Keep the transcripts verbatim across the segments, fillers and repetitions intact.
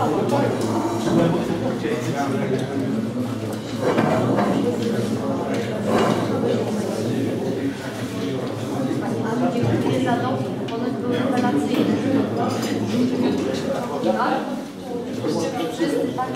Dziękuję za to, one były rewelacyjne. Wszyscy tak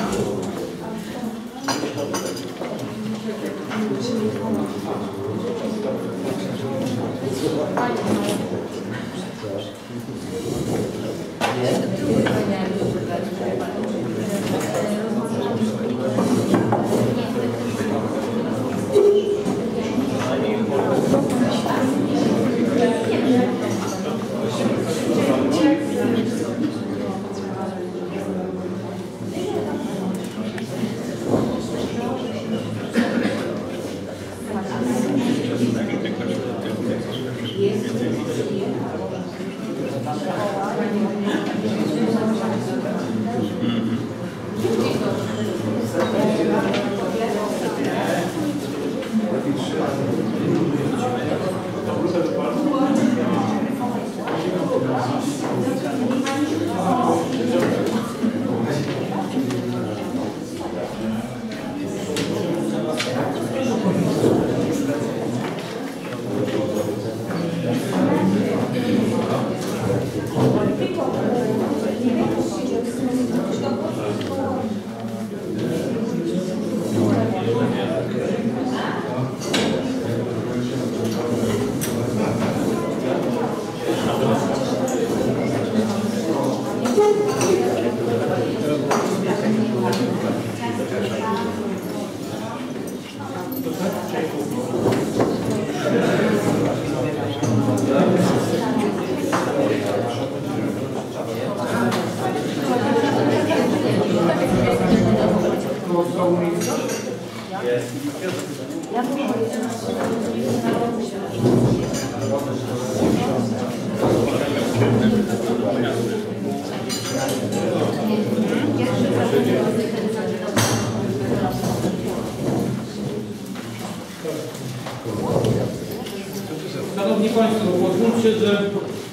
Szanowni Państwo, pozwólcie, że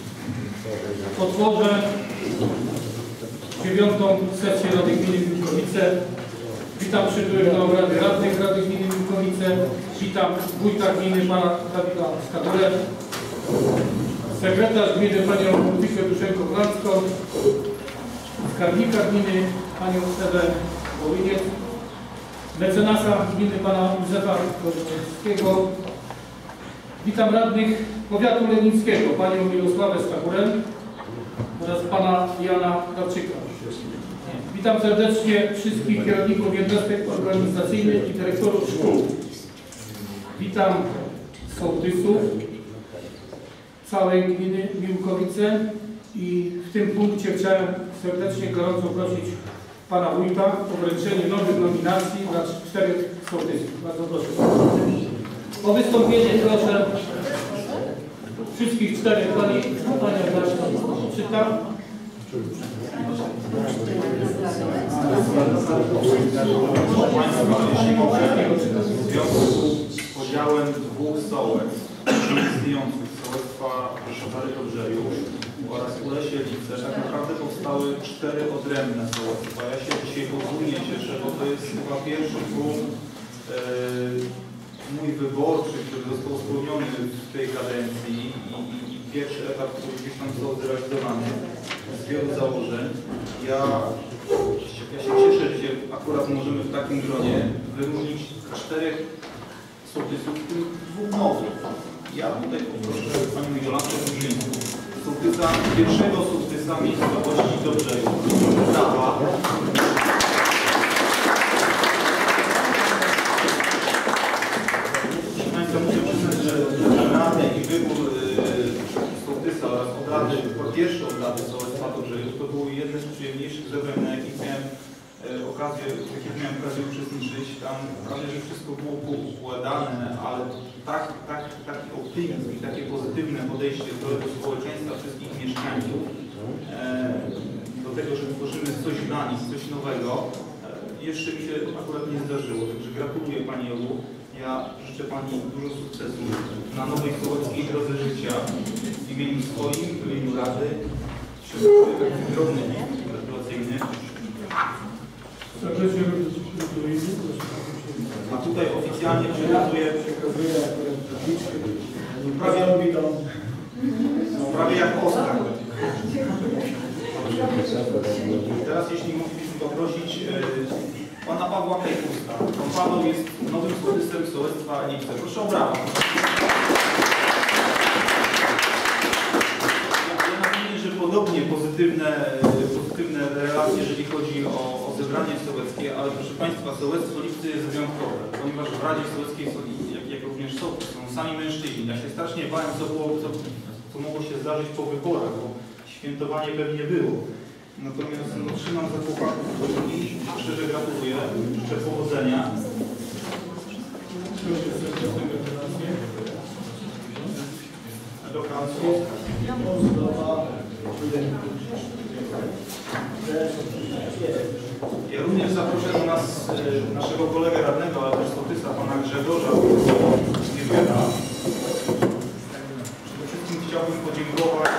otworzę dziewiątą sesję Rady Gminy Miłkowice. Witam przybyłych na obrady radnych Rady Gminy Miłkowice. Witam wójta gminy pana Dawida Skadurę, sekretarz gminy panią Ludwikę Duszenko-Wlanską, skarbnika gminy panią Ewę Wołyniec, mecenasa gminy pana Józefa Korzeniewskiego. Witam radnych powiatu lenińskiego, panią Mirosławę Skadurę oraz pana Jana Darczyka. Witam serdecznie wszystkich kierowników jednostek organizacyjnych i dyrektorów szkół. Witam sołtysów całej gminy Miłkowice i w tym punkcie chciałem serdecznie, gorąco prosić pana wójta o wręczenie nowych nominacji dla czterech sołtysów. Bardzo proszę. O wystąpienie proszę wszystkich czterech pani, panią Agnieszkę czyta. W związku z podziałem dwóch sołec istniejących, sołectwa Szopary Dobrzeju oraz Ulesielice, tak naprawdę powstały cztery odrębne sołectwa. Ja się dzisiaj podwójnie cieszę, bo to jest chyba pierwszy punkt yy, mój wyborczy, który został spełniony w tej kadencji i, i pierwszy etap, który gdzieś tam został zrealizowany z wielu założeń. Ja, ja się cieszę, że się akurat możemy w takim gronie wyróżnić czterech sołtysów, w tym dwóch nowych. Ja tutaj poproszę panią Jolankę Murzyńską, sołtysa, pierwszego sołtysa miejscowości Dobrzeju. Brawa. Proszę państwa, muszę przyznać, że radę i wybór yy, sołtysa oraz obrady, pierwsze obrady sołectwa Dobrzeju, to były jedne z przyjemniejszych zebrań, na jakich miałem yy, okazję, w jakich miałem okazję uczestniczyć. Tam prawie, że wszystko było poukładane, ale tak, tak, taki optymizm i takie pozytywne podejście do, do społeczeństwa, wszystkich mieszkańców, yy, do tego, że tworzymy coś dla nich, coś nowego, yy, jeszcze mi się akurat nie zdarzyło. Także gratuluję pani Jolu. Ja życzę pani dużo sukcesu na nowej sołeckiej drodze życia w imieniu swoim, w imieniu Rady. Wszystkiego drobny gratulacyjny. specjalnie przekazuje prawie, prawie jak Oskar. Teraz jeśli moglibyśmy poprosić e, pana Pawła Kejkusta. Pan Paweł jest nowym sołtysem sołectwa Lice. Proszę o brawa. Ja nadmienię, że podobnie pozytywne, pozytywne relacje, jeżeli chodzi o, o zebranie sołeckie, ale proszę państwa, sołectwo Lipcy jest wyjątkowe, ponieważ w Radzie Sołeckiej, jak, jak również sołtys, są sami mężczyźni. Ja się strasznie bałem, co, było, co, co mogło się zdarzyć po wyborach, bo świętowanie pewnie było. Natomiast no, trzymam za chłopaków i szczerze gratuluję. Życzę powodzenia. Do końca. Ja również zaproszę do nas e, naszego kolegę radnego, ale też sołtysa, pana Grzegorza Wielbiera. Przede wszystkim chciałbym podziękować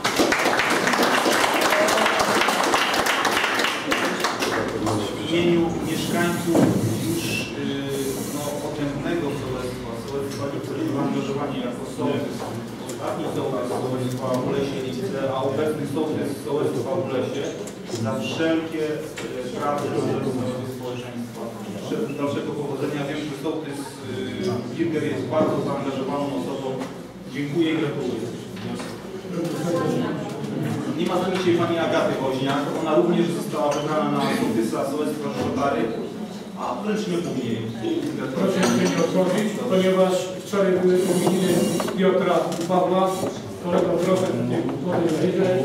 w imieniu mieszkańców już yy, no, odrębnego sołectwa, sołectwa Lice, zaangażowani jako sołtys, ostatni sołtys sołectwa w Lesie Lice, a obecny sołtys sołectwa w Lesie, za wszelkie yy, prace na rzecz naszego społeczeństwa. Życzę dalszego powodzenia. Wiem, że sołtys yy, Wilger jest bardzo zaangażowaną osobą. Dziękuję i gratuluję. Nie ma z nami dzisiaj pani Agaty Woźniak. Ona również została wybrana na sołtysa sołectwa Rzeszotary, a wręcz nie później. Proszę się nie odchodzić, ponieważ wczoraj były urodziny Piotra i Pawła. Kolego, proszę podejść wyżej.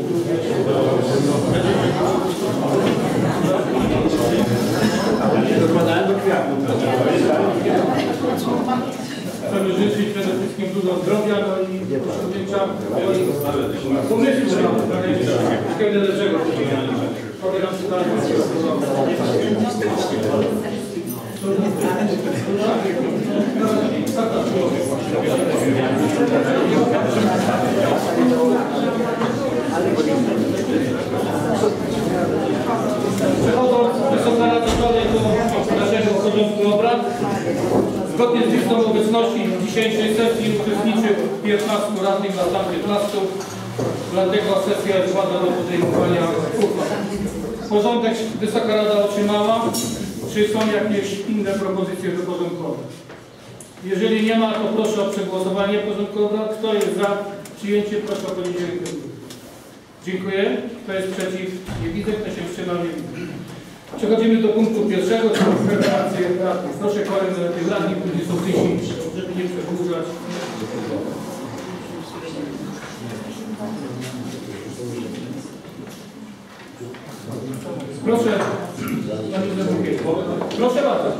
Dokładałem do kwiatu. Chcemy życzyć przede wszystkim dużo zdrowia, no i osiągnięcia pomysłu na wszystkiego najlepszego. Pobieram Przechodząc Wysoka Rada dalej do naszego porządku obrad. Zgodnie z listą obecności dzisiejszej sesji uczestniczy piętnastu radnych na stan piętnastu. Dlatego sesja wpada do podejmowania uchwał. Porządek Wysoka Rada otrzymała. Czy są jakieś inne propozycje do porządku obrad? Jeżeli nie ma, to proszę o przegłosowanie porządku obrad. Kto jest za przyjęciem? Proszę o podniesienie ręki. Dziękuję. Kto jest przeciw? Nie widzę. Kto się wstrzymał? Nie widzę. Przechodzimy do punktu pierwszego, czyli preferencje radnych. Proszę kolegę tych radnych, którzy są tysięcy, żeby nie przedłużać. Proszę, proszę bardzo.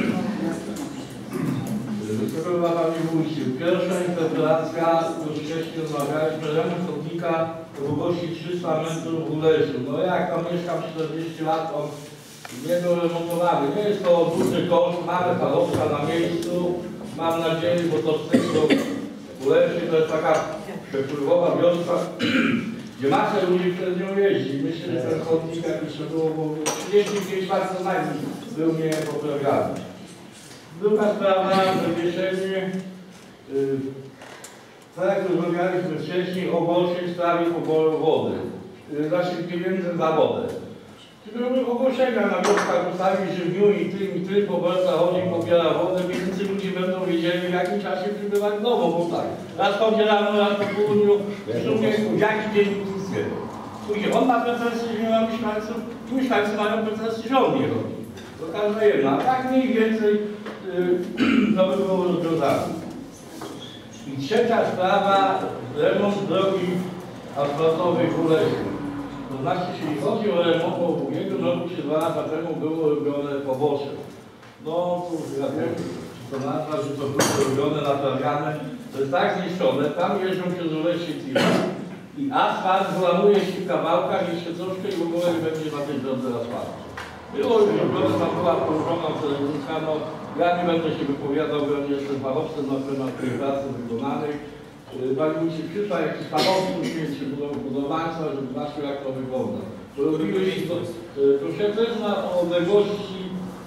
Proszę Panie Wójcie, pierwsza interpelacja, już wcześniej rozmawialiśmy, remont chodnika o długości trzysta metrów w Uleżu. No jak tam mieszkam czterdzieści lat, on nie był remontowany. Nie jest to duży koszt, mamy parowca na miejscu, mam nadzieję, bo to z tego Uleży to jest taka przepływowa wioska, gdzie masę ludzi przez nią jeździ. Myślę, że ten chodnik, jak jeszcze było, bo trzydzieści pięć lat co najmniej był niepoprawiany. Druga sprawa, zawieszenie, yy, tak jak rozmawialiśmy wcześniej, ogłoszeń w sprawie poboru wody, yy, naszych pieniędzy za wodę. Były ogłoszenia na wioskach ustawi, że w dniu i tym i tym poborca chodzi, pobiera wodę, więc ludzie będą wiedzieli, w jakim czasie przybywać nową, bo tak. Raz chodzi rano, raz po południu, w sumie jaki dzień uzyskuje. Później on ma pretensje, że nie ma mieszkańców, mieszkańcy mają pretensje, że on nie robi. To każda jedna. Tak mniej więcej yy, to by było rozwiązane. I trzecia sprawa, remont drogi asfaltowej w Ulesie. To znaczy, jeśli chodzi o remont, bo w ubiegłym roku czy dwa lata temu było robione pobocze. No, ja wiem, to nazwa, że to było robione, naprawiane. To jest tak zniszczone, tam jeżdżą przez Ulesie i asfalt złamuje się w kawałkach, jeszcze troszkę i w ogóle będzie na tej drodze asfaltu. Było już robione, tam była położona celownicka, no ja nie będę się wypowiadał, bo nie jestem fachowcem na temat tej pracy wykonanej. Pani mi się przyszła jakiś fachowców, czy budowlańca, żeby zobaczył, jak to wygląda. Robiłeś to, proszę też na odległości od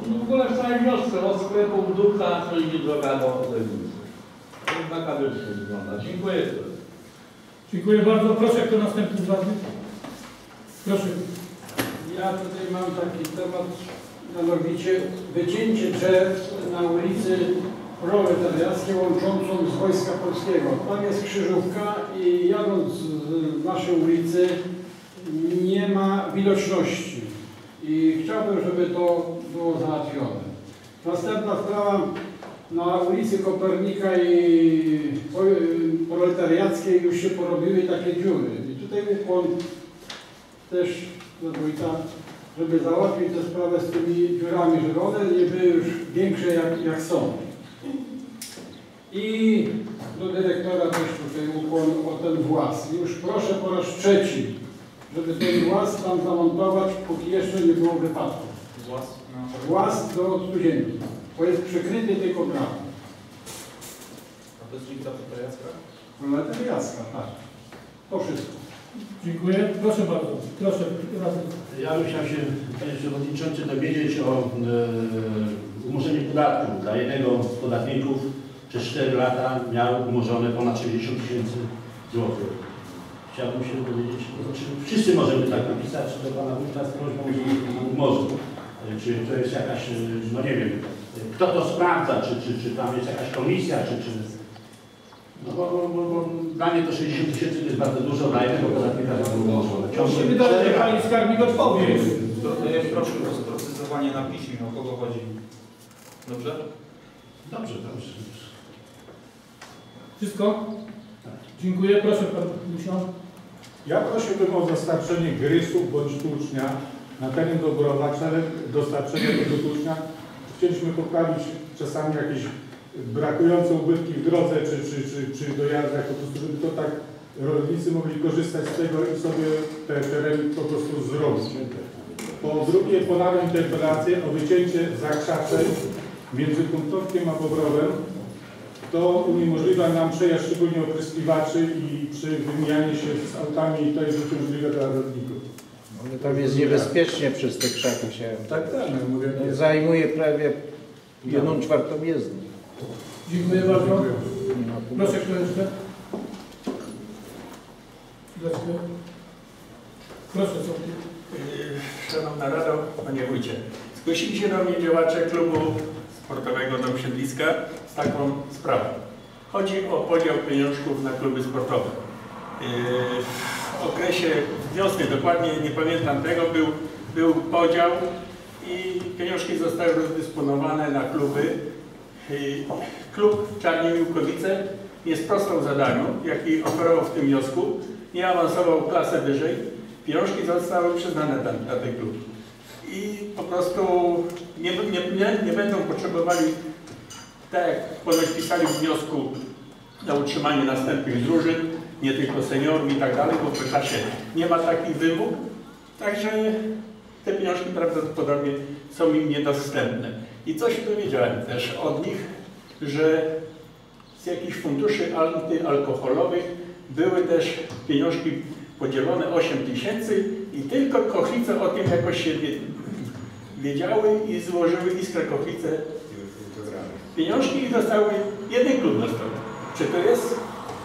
No w ogóle w całej wiosce, od sklepów Ducha, to idzie droga do Legnicy. To jest taka wioska wygląda. Dziękuję. Dziękuję bardzo. Proszę, kto następny z radnych? Proszę. Ja tutaj mam taki temat, mianowicie wycięcie drzew na ulicy Proletariackiej łączącą z Wojska Polskiego. Tam jest krzyżówka i jadąc z naszej ulicy nie ma widoczności i chciałbym, żeby to było załatwione. Następna sprawa, na ulicy Kopernika i Proletariackiej już się porobiły takie dziury i tutaj ukłon też do wójta, żeby załatwić tę sprawę z tymi dziurami, żeby one nie były już większe jak, jak są. I do dyrektora też tutaj ukłon o ten włas. Już proszę po raz trzeci, żeby ten włas tam zamontować, póki jeszcze nie było wypadku. Włas? Włas do odstudzienki, bo jest przykryty tylko bramą. A to jest ulica Proletariacka? Proletariacka, tak. To wszystko. Dziękuję. Proszę bardzo. Proszę, radny. Ja bym chciał się, panie przewodniczący, dowiedzieć o e, umorzeniu podatku. Dla jednego z podatników przez cztery lata miał umorzone ponad sześćdziesiąt tysięcy złotych. Chciałbym się dowiedzieć, to znaczy wszyscy możemy tak napisać do pana wójta z prośbą, żeby umorzył. E, Czy to jest jakaś, e, no nie wiem, kto to sprawdza, czy, czy, czy tam jest jakaś komisja, czy, czy no bo, bo, bo, bo dla mnie to sześćdziesiąt tysięcy to jest bardzo dużo, dla jednego podatnika to było umorzone. To się wydaje, że pani skarbnik odpowie. Proszę o sprecyzowanie na piśmie, o kogo chodzi. Dobrze? Dobrze, dobrze. Wszystko? Dziękuję. Proszę, pan Musiał. Ja prosiłbym o dostarczenie grysów bądź tłucznia na teren Dobrowa, celem dostarczenia tego tłucznia. Chcieliśmy poprawić czasami jakieś brakujące ubytki w drodze czy, czy, czy, czy dojazdach, po prostu, żeby to tak rolnicy mogli korzystać z tego i sobie te tereny po prostu zrobić. Po drugie, ponawiam interpelację o wycięcie zakrzaczeń między Kątowkiem a Bobrowem. To uniemożliwia nam przejazd szczególnie opryskiwaczy i przy wymianie się z autami to jest uciążliwe dla rolników. Tam jest niebezpiecznie przez te krzaki się. Tak, tak, no mówię. Zajmuje prawie jedną czwartą jezdni. Dziękuję bardzo. Proszę, kto jeszcze? Proszę, co ty? Szanowna Rado, Panie Wójcie, zgłosili się do mnie działacze klubu sportowego Dom Siedliska z taką sprawą. Chodzi o podział pieniążków na kluby sportowe. W okresie wiosny, dokładnie nie pamiętam tego, był, był podział i pieniążki zostały rozdysponowane na kluby. Klub Czarni Miłkowice nie sprostał zadaniu, jaki oferował w tym wniosku, nie awansował klasę wyżej, pieniążki zostały przyznane na, na ten klub. I po prostu nie, nie, nie, nie będą potrzebowali, tak jak ponoć pisali w wniosku, na utrzymanie następnych drużyn, nie tylko seniorów i tak dalej, bo w P K sie nie ma takich wymóg, także te pieniążki prawdopodobnie są im niedostępne. I coś dowiedziałem też od nich, że z jakichś funduszy antyalkoholowych były też pieniążki podzielone osiem tysięcy i tylko Kochlice o tym jakoś się wiedziały i złożyły Iskra Kochlice pieniążki i dostały, jeden klub dostał. Czy to jest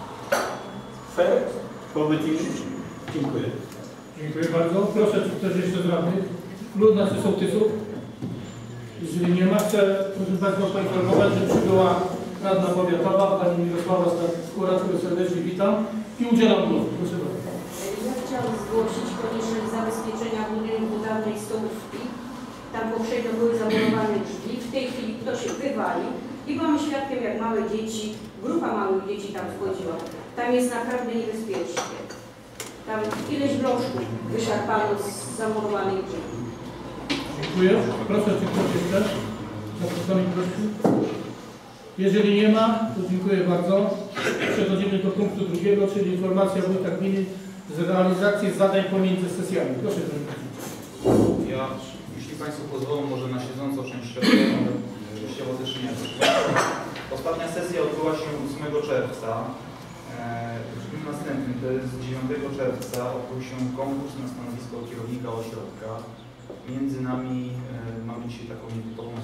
fair wobec innych? Dziękuję. Dziękuję bardzo. Proszę, czy ktoś jeszcze z radnych? Ludna czy sołtysów? Jeżeli nie ma, chcę, proszę Państwa, poinformować, że przybyła radna powiatowa, pani Mirosława Skóra, którą serdecznie witam i udzielam głosu. Proszę bardzo. Ja chciałam zgłosić konieczność zabezpieczenia budynku dawnej stołówki. Tam poprzednio były zamurowane drzwi. W tej chwili ktoś wywalił i byłam świadkiem, jak małe dzieci, grupa małych dzieci tam wchodziła. Tam jest naprawdę niebezpiecznie. Tam ileś bloczków wyszarpano z zamurowanych drzwi. Dziękuję. Proszę, czy ktoś jeszcze? Zaproszony prosi. Jeżeli nie ma, to dziękuję bardzo. Przechodzimy do punktu drugiego, czyli informacja wójta gminy z realizacji zadań pomiędzy sesjami. Proszę, proszę. Ja, jeśli Państwo pozwolą, może na siedząco częściowo, częściowo też nie. Ostatnia sesja odbyła się ósmego czerwca. W dniu następnym, to jest dziewiątego czerwca, odbył się konkurs na stanowisko kierownika ośrodka. Między nami mamy dzisiaj taką nietypową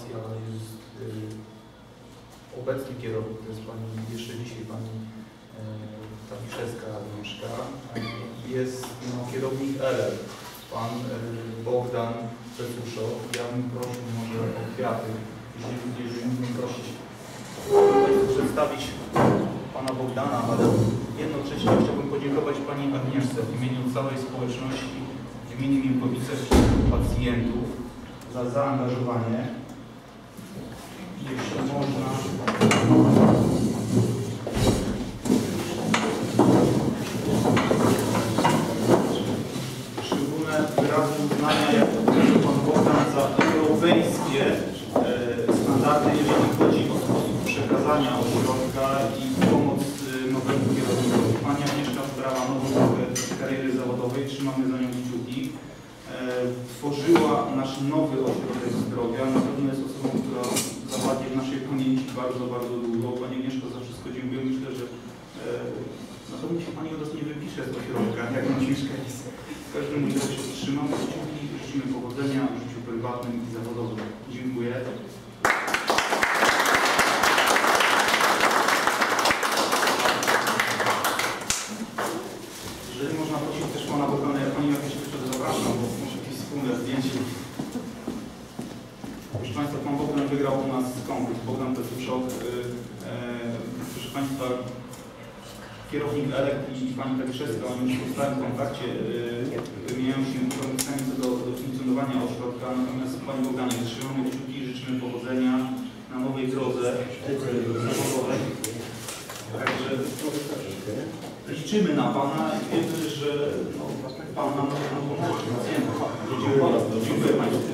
informacja jest y, obecny kierownik, to jest pani, jeszcze dzisiaj pani y, Tawiszewska Agnieszka, jest no, kierownik L L, pan y, Bogdan Pecuszo. Ja bym prosił może o kwiaty, jeżeli, jeżeli mógłbym prosić przedstawić pana Bogdana, ale jednocześnie chciałbym podziękować pani Agnieszce w imieniu całej społeczności, w imieniu Miłkowice, pacjentów za zaangażowanie. Jeśli można. Szczególne wyrazy uznania, jak powiedział pan Bogdan, za europejskie e, standardy, jeżeli chodzi o sposób przekazania ośrodka i pomoc e, nowemu kierownikowi. Pani Agnieszka wybrała nową drogę kariery zawodowej, trzymamy za nią kciuki. E, tworzyła nasz nowy ośrodek zdrowia. Na pewno jest osobą, która zapadnie w naszej pamięci bardzo, bardzo długo. Pani Agnieszko, za wszystko dziękuję. Myślę, że e, na pewno się Pani od nas nie wypisze z ośrodka, jak nam mieszkańcy. W każdym razie trzymamy kciuki, życzymy powodzenia w życiu prywatnym i zawodowym. Dziękuję. Jeżeli można prosić też Pana Bogdana, ja Pani jakieś jeszcze zapraszam, bo muszę jakieś wspólne zdjęcie. Proszę Państwa, Pan Bogdan wygrał u nas konkurs. Bogdan Pecuszok. Yy, yy, proszę Państwa, kierownik Elek i pani Tawiszewska, oni już w stałym kontakcie yy, wymieniają się informacjami co do, do funkcjonowania ośrodka. Natomiast Pani Bogdanie, trzymamy kciuki, życzymy powodzenia na nowej drodze zawodowej. Także liczymy na Pana i wiemy, że no, Pan nam pomoże pacjentom. Dziękuję Państwu.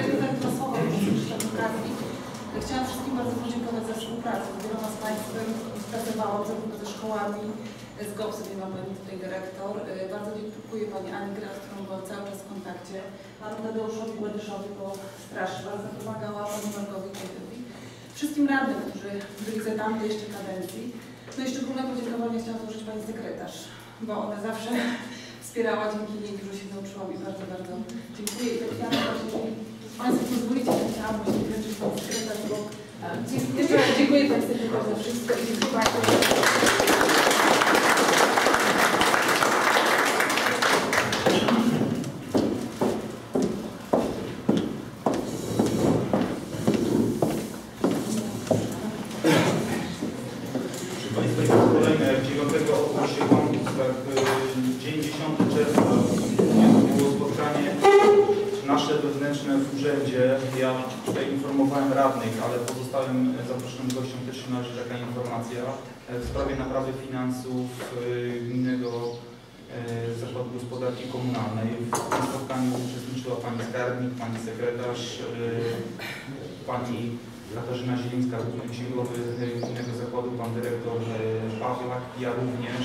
Chciałam wszystkim bardzo podziękować za współpracę. Z wieloma z Państwem pracowałam zarówno ze szkołami, z GOPS-em, nie ma Pani tutaj dyrektor. Bardzo dziękuję Pani Ani Graf, z którą byłam cały czas w kontakcie. Panu Tadeuszowi Gładyszowi, bo straż bardzo pomagała, Panu Markowi Kiedywi. Wszystkim radnym, którzy byli za tamtej jeszcze kadencji. No i szczególne podziękowanie chciałam złożyć Pani sekretarz, bo ona zawsze wspierała, dzięki niej dużo się nauczyłam i bardzo, bardzo dziękuję. I tak chciałam właśnie, Państwo pozwolicie, że chciałam właśnie wręczyć Pani sekretarz, bo dziękuję, dziękuję Pani sekretarz za wszystko i dziękuję Państwu. dziewiątego odbył się konkurs, tak, dzień dziesiątego czerwca było spotkanie nasze wewnętrzne w urzędzie. Ja tutaj informowałem radnych, ale pozostałym zaproszonym gościom też się należy taka informacja w sprawie naprawy finansów Gminnego Zakładu Gospodarki Komunalnej. W tym spotkaniu uczestniczyła pani skarbnik, pani sekretarz, pani Katarzyna Zielińska, księgowy Gminnego Zakładu, pan dyrektor Pawlak, ja również.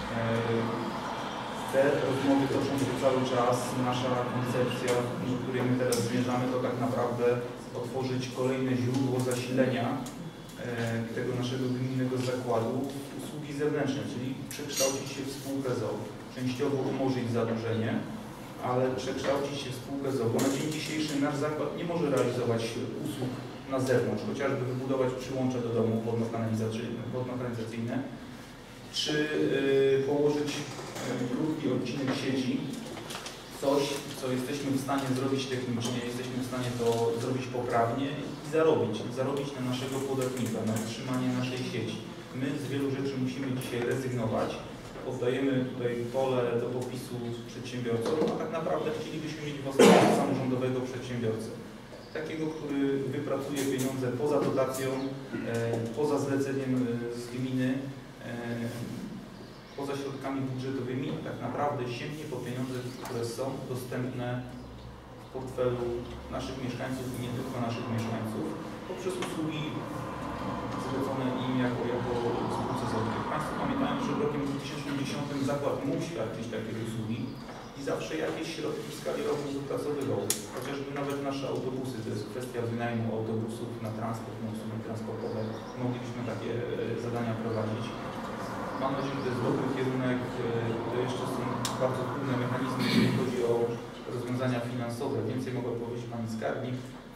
Te rozmowy toczą się cały czas. Nasza koncepcja, do której my teraz zmierzamy, to tak naprawdę otworzyć kolejne źródło zasilenia tego naszego gminnego zakładu w usługi zewnętrzne, czyli przekształcić się w spółkę z o o. Częściowo umorzyć zadłużenie, ale przekształcić się w spółkę z o o, bo na dzień dzisiejszy nasz zakład nie może realizować usług na zewnątrz, chociażby wybudować przyłącze do domu wodno-kanalizacyjne, czy yy, położyć yy, krótki odcinek sieci, coś, co jesteśmy w stanie zrobić technicznie, jesteśmy w stanie to zrobić poprawnie i zarobić, zarobić na naszego podatnika, na utrzymanie naszej sieci. My z wielu rzeczy musimy dzisiaj rezygnować, oddajemy tutaj pole do popisu przedsiębiorcom, a tak naprawdę chcielibyśmy mieć własnego samorządowego przedsiębiorcę. Takiego, który wypracuje pieniądze poza dotacją, e, poza zleceniem z gminy, e, poza środkami budżetowymi, tak naprawdę sięgnie po pieniądze, które są dostępne w portfelu naszych mieszkańców i nie tylko naszych mieszkańców, poprzez usługi zlecone im jako, jako spółce z o o. Państwo pamiętają, że w roku dwa tysiące dziesiątym zakład mógł świadczyć takie usługi i zawsze jakieś środki w skali roku wypracowywał. Chociażby nawet nasze autobusy, to jest kwestia wynajmu autobusów na transport, na usługi transportowe. Moglibyśmy takie zadania prowadzić. Mam nadzieję, że to jest dobry kierunek. To jeszcze są bardzo trudne mechanizmy, jeżeli chodzi o rozwiązania finansowe. Więcej mogła powiedzieć pani skarbnik.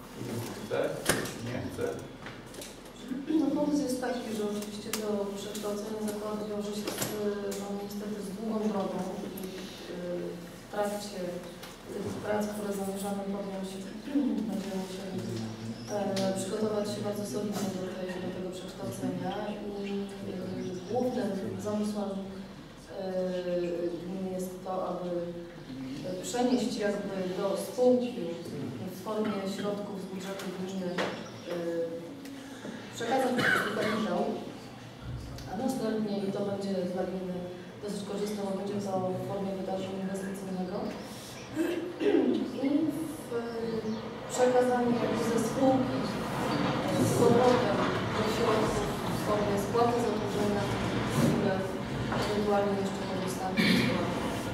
Chce? Nie chce? No pomysł jest taki, że oczywiście to przekształcenie zakładu wiąże się z, no, niestety z długą drogą i w trakcie tych prac, które zamierzamy podjąć, będziemy musieli e, przygotować się bardzo solidnie do, tej, do tego przekształcenia i e, głównym zamysłem e, gminy jest to, aby przenieść jakby do spółki w formie środków z budżetu gminy, e, przekazać po prostu kapitał, a następnie, i to będzie dla gminy dosyć korzystne, bo będzie to w formie wydarzenia inwestycyjnego, i w przekazanie ze spółki z powrotem do środków w formie spłaty zadłużenia, które ewentualnie jeszcze korzystamy z spłaty.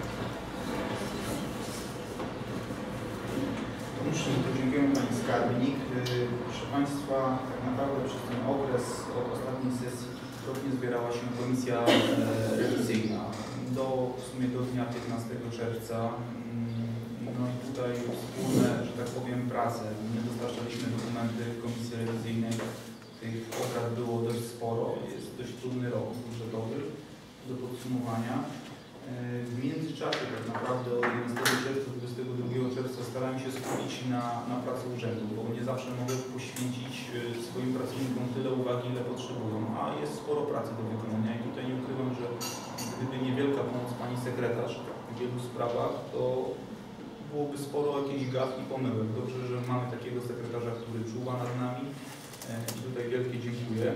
Dziękuję Pani Skarbnik. Proszę Państwa, tak naprawdę przez ten okres od ostatniej sesji kilkukrotnie zbierała się komisja rewizyjna do w sumie do dnia piętnastego czerwca. No i tutaj wspólne, że tak powiem, prace. Nie dostarczaliśmy dokumenty komisji rewizyjnej. Tych obrad było dość sporo. Jest dość trudny rok budżetowy do podsumowania. W międzyczasie tak naprawdę od jedenastego czerwca do dwudziestego drugiego czerwca starałem się skupić na, na pracy urzędu, bo nie zawsze mogę poświęcić swoim pracownikom tyle uwagi, ile potrzebują, a jest sporo pracy do wykonania i tutaj nie ukrywam, że gdyby niewielka pomoc Pani Sekretarz w wielu sprawach, to byłoby sporo jakichś gaf i pomyłek. Dobrze, że mamy takiego sekretarza, który czuwa nad nami i tutaj wielkie dziękuję.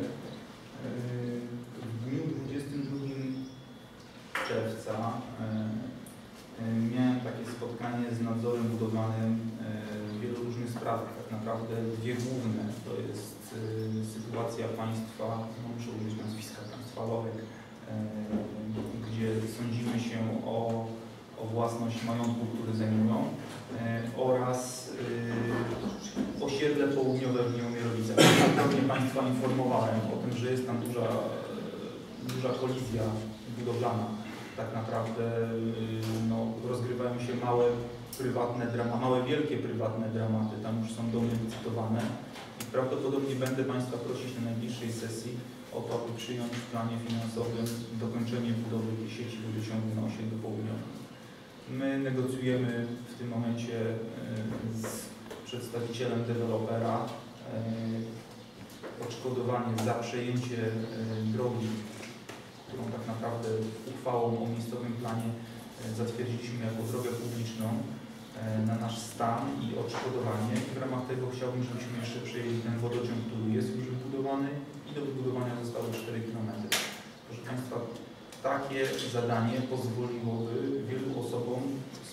W dniu dwudziestego drugiego czerwca e, e, miałem takie spotkanie z nadzorem budowlanym e, w wielu różnych sprawach. Tak naprawdę dwie główne to jest e, sytuacja państwa, no muszę użyć nazwiska, państwa Lorek, e, gdzie sądzimy się o, o własność majątku, który zajmują, e, oraz e, osiedle południowe w Nieumierowicach. Wielokrotnie Państwa informowałem o tym, że jest tam duża, duża kolizja budowlana. Tak naprawdę no, rozgrywają się małe prywatne dramaty, małe wielkie prywatne dramaty, tam już są domy licytowane i prawdopodobnie będę Państwa prosić na najbliższej sesji o to, aby przyjąć w planie finansowym dokończenie budowy sieci wodociągu na osiedlu południowym. My negocjujemy w tym momencie z przedstawicielem dewelopera odszkodowanie za przejęcie drogi, którą tak naprawdę uchwałą o miejscowym planie zatwierdziliśmy jako drogę publiczną na nasz stan i odszkodowanie. I w ramach tego chciałbym, żebyśmy jeszcze przejęli ten wodociąg, który jest już wybudowany i do wybudowania zostały cztery kilometry. Proszę Państwa, takie zadanie pozwoliłoby wielu osobom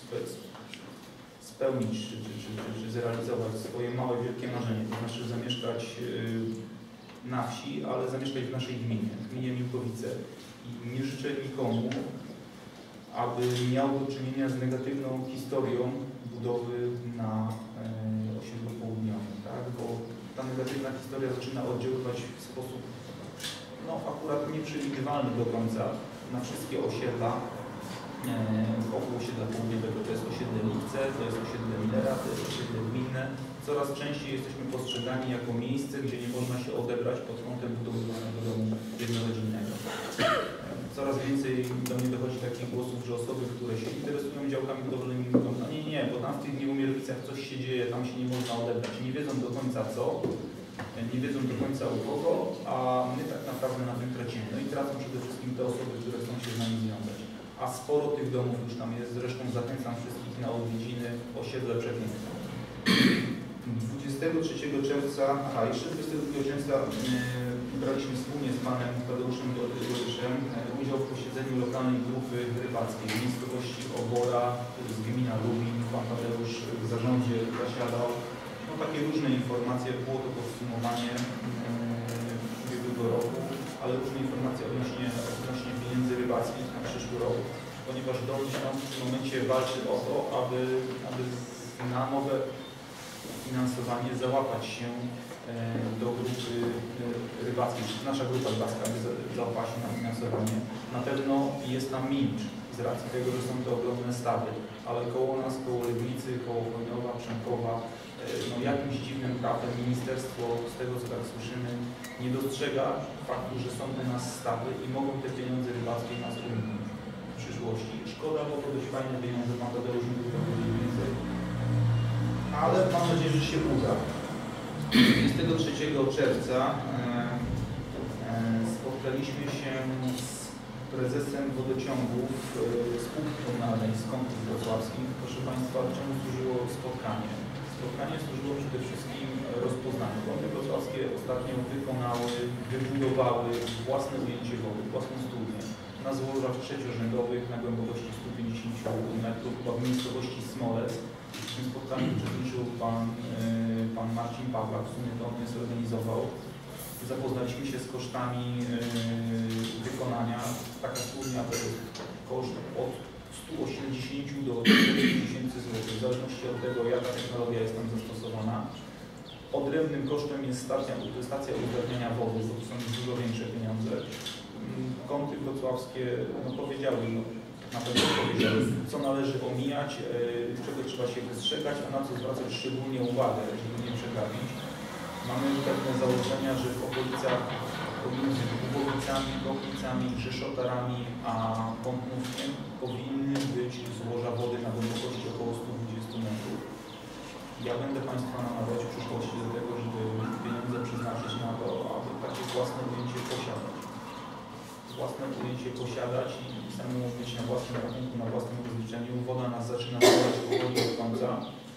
spełnić czy, czy, czy, czy zrealizować swoje małe, wielkie marzenie, to znaczy zamieszkać na wsi, ale zamieszkać w naszej gminie, w gminie Miłkowice. I nie życzę nikomu, aby miał do czynienia z negatywną historią budowy na e, osiedlu południowym, tak? Bo ta negatywna historia zaczyna oddziaływać w sposób no, akurat nieprzewidywalny do końca na wszystkie osiedla e, wokół osiedla południowego. To jest osiedle Lipce, to jest osiedle Millera, to jest osiedle gminne. Coraz częściej jesteśmy postrzegani jako miejsce, gdzie nie można się odebrać pod kątem budowanego domu jednorodzinnego. Coraz więcej do mnie dochodzi takich głosów, że osoby, które się interesują działkami budowlanymi, mówią, no nie, nie, bo tam w tych Nieumierowicach coś się dzieje, tam się nie można odebrać. Nie wiedzą do końca co, nie wiedzą do końca u kogo, a my tak naprawdę na tym tracimy. No i tracą przede wszystkim te osoby, które chcą się z nami związać. A sporo tych domów już tam jest, zresztą zachęcam wszystkich na odwiedziny osiedle przepiękne. dwudziestego trzeciego czerwca, a jeszcze dwudziestego drugiego czerwca yy, braliśmy wspólnie z panem Tadeuszem Goryszem yy, udział w posiedzeniu lokalnej grupy rybackiej w miejscowości Obora z gmina Lubin. Pan Tadeusz w zarządzie zasiadał. No, takie różne informacje, było to podsumowanie yy, ubiegłego roku, ale różne informacje odnośnie, odnośnie pieniędzy rybackich na przyszły rok, ponieważ Dolny Śląsk w tym momencie walczy o to, aby, aby na nowe finansowanie załapać się do grupy rybackiej. Nasza grupa rybacka by załapała się na finansowanie. Na pewno jest tam Milcz. z racji tego, że są to ogromne stawy, ale koło nas, koło Legnicy, koło Chojnowa, Przemkowa, no jakimś dziwnym prawem ministerstwo, z tego co tak słyszymy, nie dostrzega faktu, że są u nas stawy i mogą te pieniądze rybackie nas uniknąć w przyszłości. Szkoda, bo to dość fajne pieniądze, mam Tadeusz mówił więcej, ale mam nadzieję, że się uda. dwudziestego trzeciego czerwca e, e, spotkaliśmy się z prezesem wodociągów e, spółki komunalnej z Kątów Wrocławskich. Proszę Państwa, czemu służyło spotkanie? Spotkanie służyło przede wszystkim rozpoznaniu. Kąty Wrocławskie ostatnio wykonały, wybudowały własne ujęcie wody, własną studnię na złożach trzeciorzędowych na głębokości stu pięćdziesięciu metrów w miejscowości Smolec. W tym spotkaniu uczestniczył pan, yy, pan Marcin Pawlak, w sumie to on je zorganizował. Zapoznaliśmy się z kosztami yy, wykonania. Taka studnia to jest koszt od stu osiemdziesięciu do czterdziestu tysięcy złotych, w zależności od tego, jaka technologia jest tam zastosowana. Odrębnym kosztem jest stacja, stacja uzdatniania wody, bo to są dużo większe pieniądze. Kąty wrocławskie no, powiedziały, no, na pewno powiedziały, co należy omijać, yy, czego trzeba się wystrzegać, a na co zwracać szczególnie uwagę, żeby nie przegapić. Mamy pewne założenia, że w okolicach pomiędzy Głowicami, Kochnicami, Rzeszotarami a Pątnówkiem powinny być złoża wody na głębokości około stu dwudziestu metrów. Ja będę Państwa namawiać w przyszłości do tego, żeby pieniądze przeznaczyć na to, aby takie własne ujęcie posiadać. Własne ujęcie posiadać i samemu mieć na własnym rachunku, na własnym rozliczeniu. Woda nas zaczyna zbierać powoli od końca.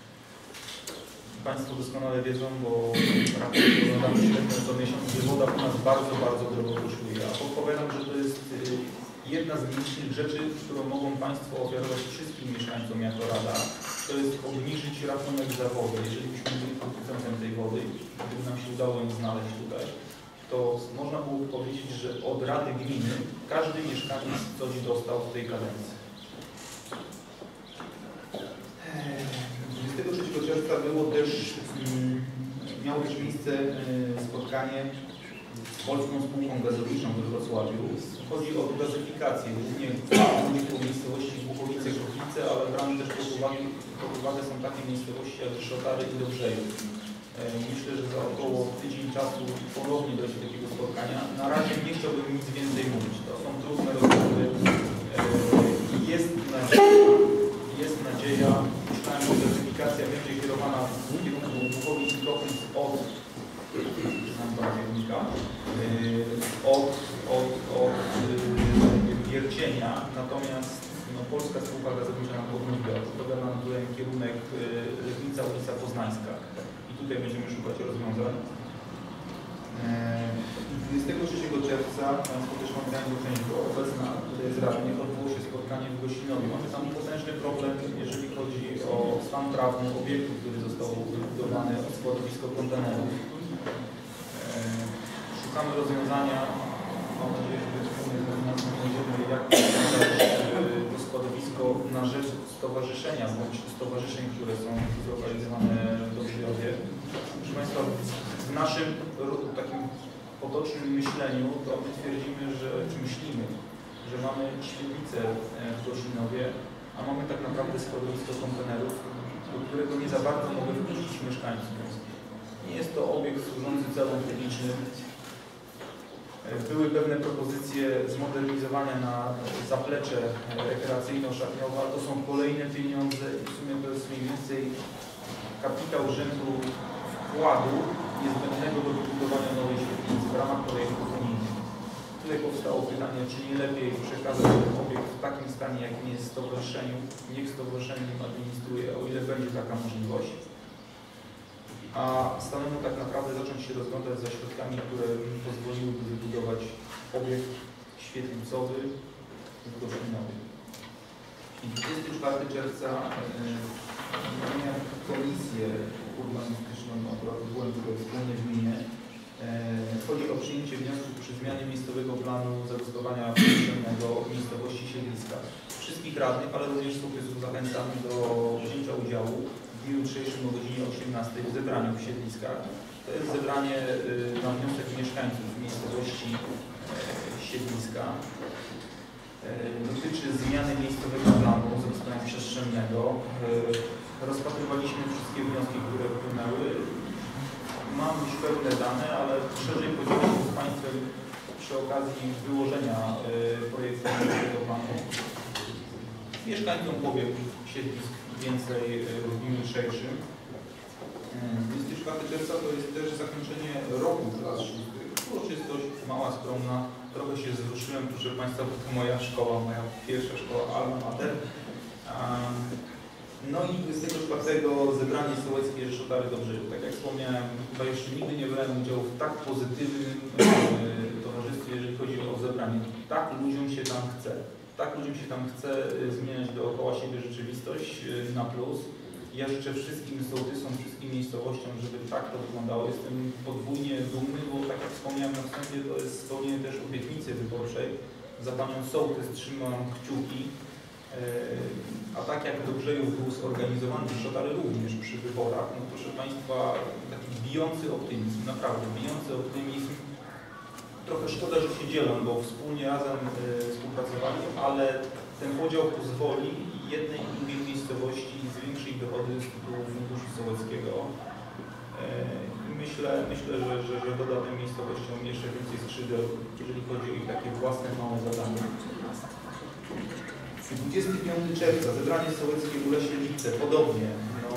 Państwo doskonale wiedzą, bo raporty oglądamy średnio co miesiąc, że woda u nas bardzo, bardzo drogo kosztuje. A podpowiadam, że to jest jedna z nielicznych rzeczy, którą mogą Państwo ofiarować wszystkim mieszkańcom jako Rada. To jest obniżyć rachunek za wodę. Jeżeli byśmy byli producentem tej wody, gdyby nam się udało ją znaleźć tutaj, to można byłoby powiedzieć, że od Rady Gminy każdy mieszkaniec coś dostał w tej kadencji. dwudziestego trzeciego czerwca było też, um, miało też miejsce um, spotkanie z Polską Spółką Gazowniczą we Wrocławiu. Chodzi o gazyfikację, głównie w miejscowości Głuchowice, Kochnice, ale brane też pod uwagę, pod uwagę są takie miejscowości jak Rzeszotary i Dobrzejów. Myślę, że za około tydzień czasu ponownie dojdzie do takiego spotkania. Na razie nie chciałbym nic więcej mówić. To są trudne rozmowy. Jest nadzieja, jest nadzieja, myślałem, że gazyfikacja będzie kierowana w kierunku Głuchowic i Kochnic od znam pana kierownika, od, od, od Wiercienia, natomiast no, Polska Spółka Gazownicza nam odmówiła. Odpowiada nam tutaj kierunek Legnica, ulica Poznańska. I tutaj będziemy szukać rozwiązań. dwudziestego trzeciego czerwca, Państwo też pamiętają do części obecna, tutaj jest radnych, odbyło się spotkanie w Gościnowie. Mamy tam potężny problem, jeżeli chodzi o stan prawny obiektu, który został wybudowany od składowisko kontenerów. Szukamy rozwiązania, mam nadzieję, że wspólnie z nas znajdziemy, jak to składowisko na rzecz stowarzyszenia, bądź stowarzyszeń, które są zlokalizowane w Dobrzyjowie. Proszę Państwa, w naszym takim potocznym myśleniu to my twierdzimy, że, czy myślimy, że mamy świetlicę w Gościnowie, a mamy tak naprawdę składowisko kontenerów, do którego nie za bardzo mogę wpuścić mieszkańców. Nie jest to obiekt służący celom publicznym. Były pewne propozycje zmodernizowania na zaplecze rekreacyjno-szatniowe, ale to są kolejne pieniądze i w sumie to jest mniej więcej kapitał rzędu wkładu niezbędnego do wybudowania nowej świetlicy w ramach projektów unijnych. Tutaj powstało pytanie, czy nie lepiej przekazać ten obiekt w takim stanie, jakim jest stowarzyszeniu, niech stowarzyszenie nim administruje, o ile będzie taka możliwość. A samemu tak naprawdę zacząć się rozglądać za środkami, które pozwoliłyby wybudować obiekt świetlicowy w Gościnowie. dwudziestego czwartego czerwca miałem komisję urbanistyczną, akurat byłem tutaj wspólnie w gminie. Chodzi o przyjęcie wniosku przy zmianie miejscowego planu zagospodarowania przestrzennego miejscowości Siedliska. Wszystkich radnych, ale również sołtysów zachęcamy do wzięcia udziału w dniu jutrzejszym o godzinie osiemnastej w zebraniu w Siedliskach. To jest zebranie na wniosek mieszkańców miejscowości Siedliska. dotyczy zmiany miejscowego planu zagospodarowania przestrzennego. Rozpatrywaliśmy wszystkie wnioski, które wpłynęły. Mam już pewne dane, ale szerzej podzielę się z Państwem przy okazji wyłożenia projektu miejscowego planu. Mieszkańcom powiem siedlisk więcej w dniu jutrzejszym. dwudziestego czwartego czerwca to jest też zakończenie roku klas szóstych. Uroczystość mała, skromna. Trochę się wzruszyłem, proszę Państwa, bo to moja szkoła, moja pierwsza szkoła Alma Mater. No i dwudziestego czwartego zebranie sołeckie Rzeszotary Dobrzeju. Tak jak wspomniałem, chyba jeszcze nigdy nie brałem udziału w tak pozytywnym towarzystwie, jeżeli chodzi o zebranie. Tak ludziom się tam chce. Tak ludziom się tam chce zmieniać dookoła siebie rzeczywistość na plus. Ja życzę wszystkim sołtysom, wszystkim miejscowościom, żeby tak to wyglądało. Jestem podwójnie dumny, bo tak jak wspomniałem na wstępie, to jest spełnienie też obietnicy wyborczej. Za panią sołtys trzymam kciuki. A tak jak Dobrzejów był zorganizowany, Rzeszotary również przy wyborach, no proszę Państwa, taki bijący optymizm, naprawdę bijący optymizm. Trochę szkoda, że się dzielą, bo wspólnie razem y, współpracowali, ale ten podział pozwoli jednej i drugiej miejscowości zwiększyć dochody z tytułu funduszu sołeckiego. I myślę, myślę że, że, że doda tym miejscowościom jeszcze więcej skrzydeł, jeżeli chodzi o ich takie własne małe zadania. dwudziestego piątego czerwca zebranie sołeckie w Lesie-Lice, podobnie. No,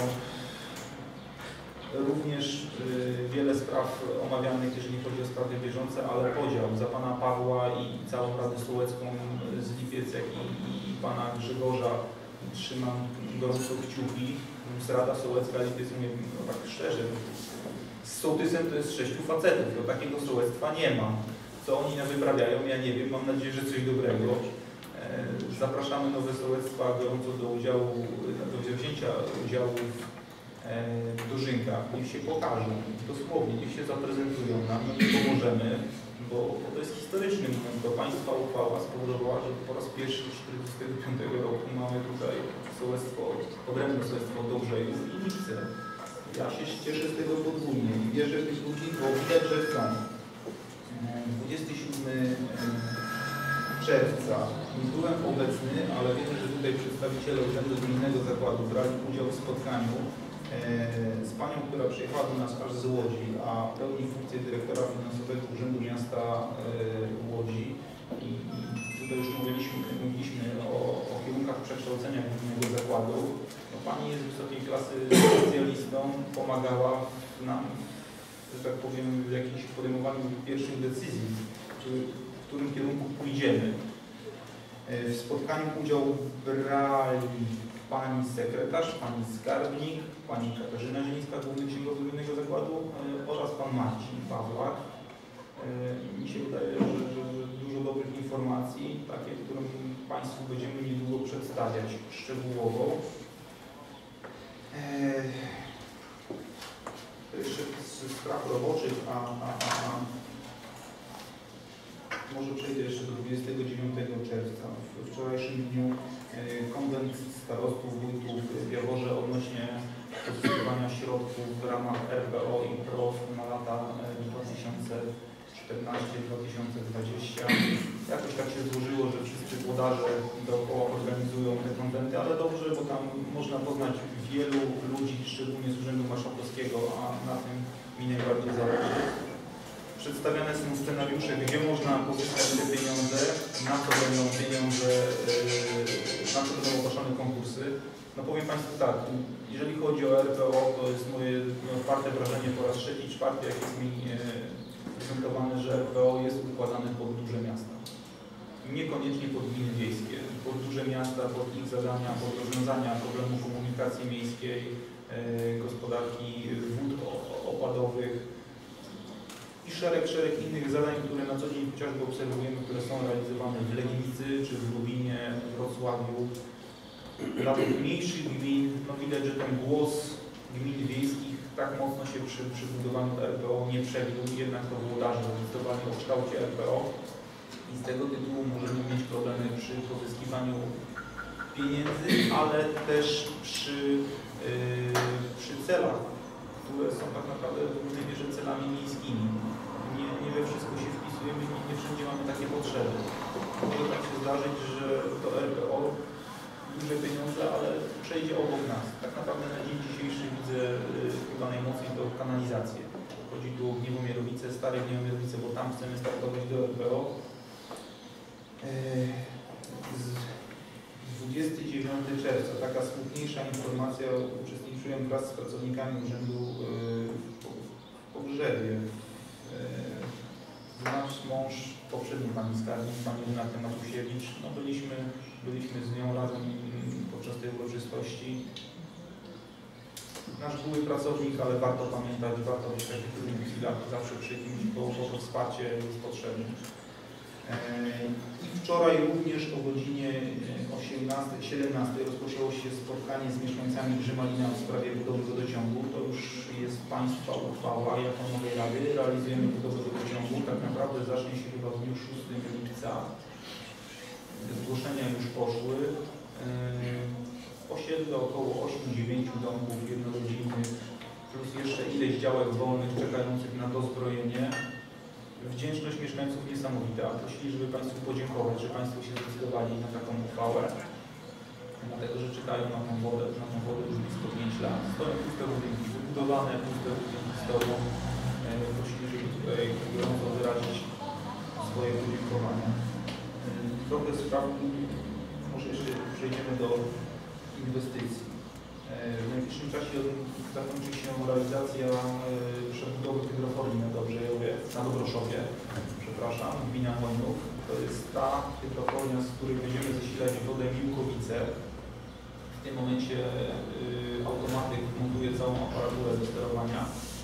również y, wiele spraw omawianych, jeżeli chodzi o sprawy bieżące, ale podział za pana Pawła i całą Radę Sołecką z Lipiec, jak i, i pana Grzegorza trzymam gorąco kciuki. Rada Sołecka Lipiec, mówię, no tak szczerze, z sołtysem to jest sześciu facetów, to takiego sołectwa nie ma. Co oni wyprawiają, ja nie wiem, mam nadzieję, że coś dobrego. Zapraszamy nowe sołectwa gorąco do udziału, do wzięcia udziału w dożynkach. Niech się pokażą, dosłownie, niech się zaprezentują nam, my im pomożemy, bo to jest historyczny moment, bo państwa uchwała spowodowała, że po raz pierwszy od tysiąc dziewięćset czterdziestego piątego roku mamy tutaj sołectwo, odrębne sołectwo Dobrzejów i Lice. Ja się cieszę z tego podwójnie i wierzę w tych ludzi, bo widać, że chcą. dwudziestego siódmego czerwca nie byłem obecny, ale wiem, że tutaj przedstawiciele Urzędu Gminnego Zakładu brali udział w spotkaniu e, z panią, która przyjechała do nas aż z Łodzi, a pełni funkcję dyrektora finansowego Urzędu Miasta e, Łodzi. I, i tutaj już mówiliśmy, mówiliśmy o, o kierunkach przekształcenia Gminnego Zakładu. No, pani jest wysokiej klasy specjalistą, pomagała nam, że tak powiem, w jakimś podejmowaniu pierwszych decyzji, czy w którym kierunku pójdziemy. W spotkaniu udział brali pani sekretarz, pani skarbnik, pani Katarzyna Zielińska, główny księgowy Gminnego Zakładu oraz pan Marcin Pawlak. Mi się wydaje, że, że dużo dobrych informacji, takie, które Państwu będziemy niedługo przedstawiać szczegółowo. To jeszcze z spraw roboczych, a, a, a może przejdę jeszcze do dwudziestego dziewiątego czerwca. W wczorajszym dniu konwent starostów, wójtów w Jaworze odnośnie pozyskiwania środków w ramach R P O i P R O W na lata dwa tysiące czternasty do dwa tysiące dwudziestego. Jakoś tak się złożyło, że wszyscy włodarze dookoła organizują te konwenty, ale dobrze, bo tam można poznać wielu ludzi, szczególnie z Urzędu Marszałkowskiego, a na tym mi najbardziej zależy. Przedstawiane są scenariusze, gdzie można pozyskać te pieniądze, na co będą pieniądze, na co będą ogłaszane konkursy. No powiem Państwu tak, jeżeli chodzi o R P O, to jest moje otwarte wrażenie po raz trzeci, czwarty, jak jest mi prezentowane, że R P O jest układane pod duże miasta. Niekoniecznie pod gminy wiejskie, pod duże miasta, pod ich zadania, pod rozwiązania problemu komunikacji miejskiej, gospodarki wód opadowych, i szereg, szereg innych zadań, które na co dzień chociażby obserwujemy, które są realizowane w Legnicy, czy w Lubinie, w Wrocławiu. Dla tych mniejszych gmin, no widać, że ten głos gmin wiejskich tak mocno się przy, przy budowaniu R P O nie przebił, jednak to włodarze zdecydowali o kształcie R P O i z tego tytułu możemy mieć problemy przy pozyskiwaniu pieniędzy, ale też przy, yy, przy celach, które są tak naprawdę w głównej mierze celami miejskimi. Nie, nie we wszystko się wpisujemy, nie, nie wszędzie mamy takie potrzeby. może tak się zdarzyć, że to R P O duże pieniądze, ale przejdzie obok nas. Tak naprawdę na dzień dzisiejszy widzę chyba najmocniej to kanalizację. Chodzi tu o Gniewomierowice, stare Gniewomierowice, bo tam chcemy startować do R P O. dwudziestego dziewiątego czerwca, taka smutniejsza informacja, uczestniczyłem wraz z pracownikami Urzędu w Pogrzewie. Nasz mąż, poprzedni pani skarbnik, pani Renata Matusiewicz, no byliśmy, byliśmy z nią razem podczas tej uroczystości. Nasz były pracownik, ale warto pamiętać, warto być w takich trudnych chwilach zawsze przy kimś, bo, bo to wsparcie jest potrzebne. I wczoraj również o godzinie osiemnastej, siedemnastej rozpoczęło się spotkanie z mieszkańcami Grzymalina w sprawie budowy wodociągu. To już jest Państwa uchwała jako Nowej Rady. Realizujemy budowę wodociągu. Tak naprawdę zacznie się chyba w dniu szóstego lipca. Zgłoszenia już poszły. Osiedle około ośmiu dziewięciu domków jednorodzinnych, plus jeszcze ileś działek wolnych czekających na dozbrojenie. Wdzięczność mieszkańców niesamowita. Prosili, żeby Państwu podziękować, że Państwo się zdecydowali na taką uchwałę. Dlatego, że czekają na tą wodę, na tą wodę już blisko pięć lat. Stoją puste budynki, wybudowane puste budynki stoją. Prosili, żeby tutaj gorąco wyrazić swoje podziękowania. Trochę spraw, może jeszcze przejdziemy do inwestycji. W najbliższym czasie zakończy się realizacja przebudowy hydrofonii na Dobrzejowie, na Dobroszowie, przepraszam, gmina Chojnów. To jest ta hydrofonia, z której będziemy zasilać wodę Miłkowice. W tym momencie y, automatyk montuje całą aparaturę do sterowania.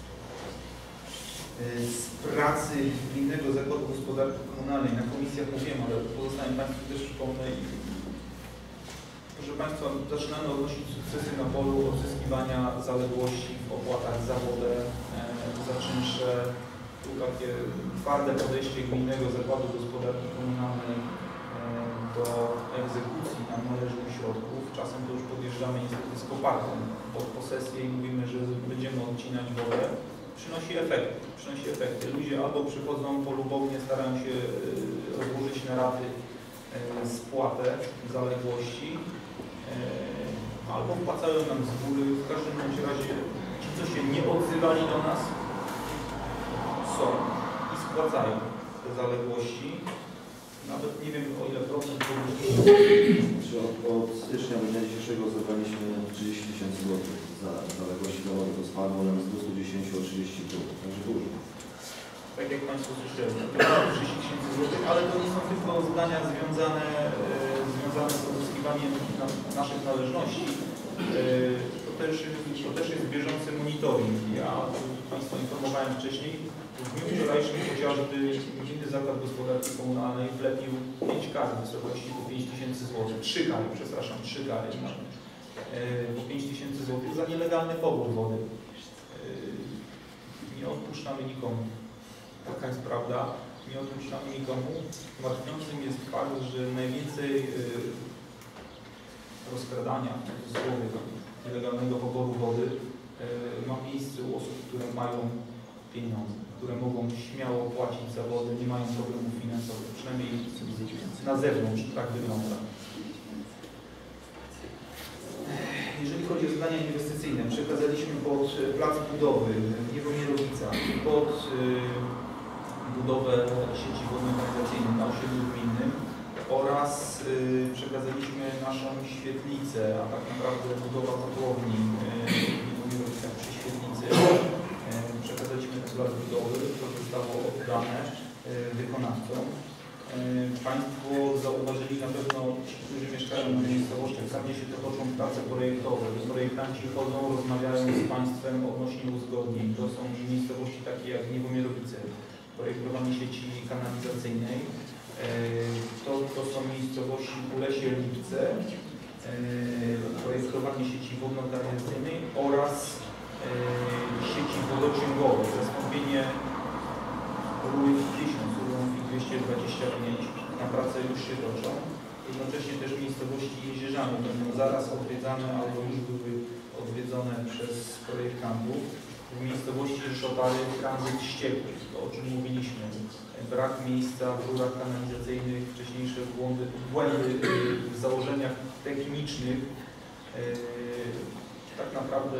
Y, z pracy Gminnego Zakładu Gospodarki Komunalnej na komisjach mówiłem, ale pozostałym Państwu też przypomnę. Proszę Państwa, zaczynamy odnosić sukcesy na polu odzyskiwania zaległości w opłatach za wodę, e, za czynsze. Tu takie twarde podejście Gminnego Zakładu Gospodarki Komunalnej e, do egzekucji nam należnych środków. Czasem to już podjeżdżamy niestety z koparką pod posesję i mówimy, że będziemy odcinać wodę. Przynosi efekty. Przynosi efekty. Ludzie albo przychodzą polubownie, starają się e, rozłożyć na raty e, spłatę zaległości, albo wpłacają nam z góry. W każdym razie ci, co się nie odzywali do nas, są i spłacają te zaległości. Nawet nie wiem, o ile procent Czy od, od stycznia do dnia dzisiejszego zebraliśmy trzydzieści tysięcy złotych za zaległości domowe, to spadło nam z dwustu dziesięciu o trzydzieści pół, także dużo. Tak jak Państwo słyszeli, trzydzieści tysięcy złotych, ale to nie są tylko zdania związane, e, związane z odzyskiwaniem na, naszych należności. E, to, też, to też jest bieżący monitoring. Ja Państwa informowałem wcześniej, w dniu wczorajszym chociażby Gminny Zakład Gospodarki Komunalnej wlepił pięć kar w wysokości po pięć tysięcy złotych. Trzy kary, przepraszam, trzy kary e, po pięć tysięcy złotych za nielegalny pobór wody. E, nie odpuszczamy nikomu. Taka jest prawda, nie odpuszczamy nikomu. Martwiącym jest fakt, że najwięcej y, rozkradania, w cudzysłowie, nielegalnego poboru wody y, ma miejsce u osób, które mają pieniądze, które mogą śmiało płacić za wodę, nie mają problemów finansowych, przynajmniej na zewnątrz tak wygląda. Jeżeli chodzi o zadania inwestycyjne, przekazaliśmy pod plac budowy w Gniewomierowicach, pod y, budowę sieci wodno-kanalizacyjnej na osiedlu gminnym oraz y, przekazaliśmy naszą świetlicę, a tak naprawdę budowa kotłowni y, przy świetlicy. Y, przekazaliśmy ten plac budowy, to zostało oddane y, wykonawcom. Y, Państwo zauważyli na pewno ci, którzy mieszkają na miejscowościach, tam gdzie się toczą prace projektowe. Projektanci chodzą, rozmawiają z Państwem odnośnie uzgodnień. To są miejscowości takie jak Gniewomierowice, projektowanie sieci kanalizacyjnej. To, to są miejscowości Ulesie, Lipce, projektowanie sieci wodno-kanalizacyjnej oraz sieci wodociągowej. Zastąpienie rury tysiąc, rurą dwieście dwadzieścia pięć. Na prace już się toczą. Jednocześnie też miejscowości jezierzane będą zaraz odwiedzane albo już były odwiedzone przez projektantów. W miejscowości Rzeszotary tranzyt ścieków, to o czym mówiliśmy. Brak miejsca w rurach kanalizacyjnych, wcześniejsze błędy, błędy w założeniach technicznych. Tak naprawdę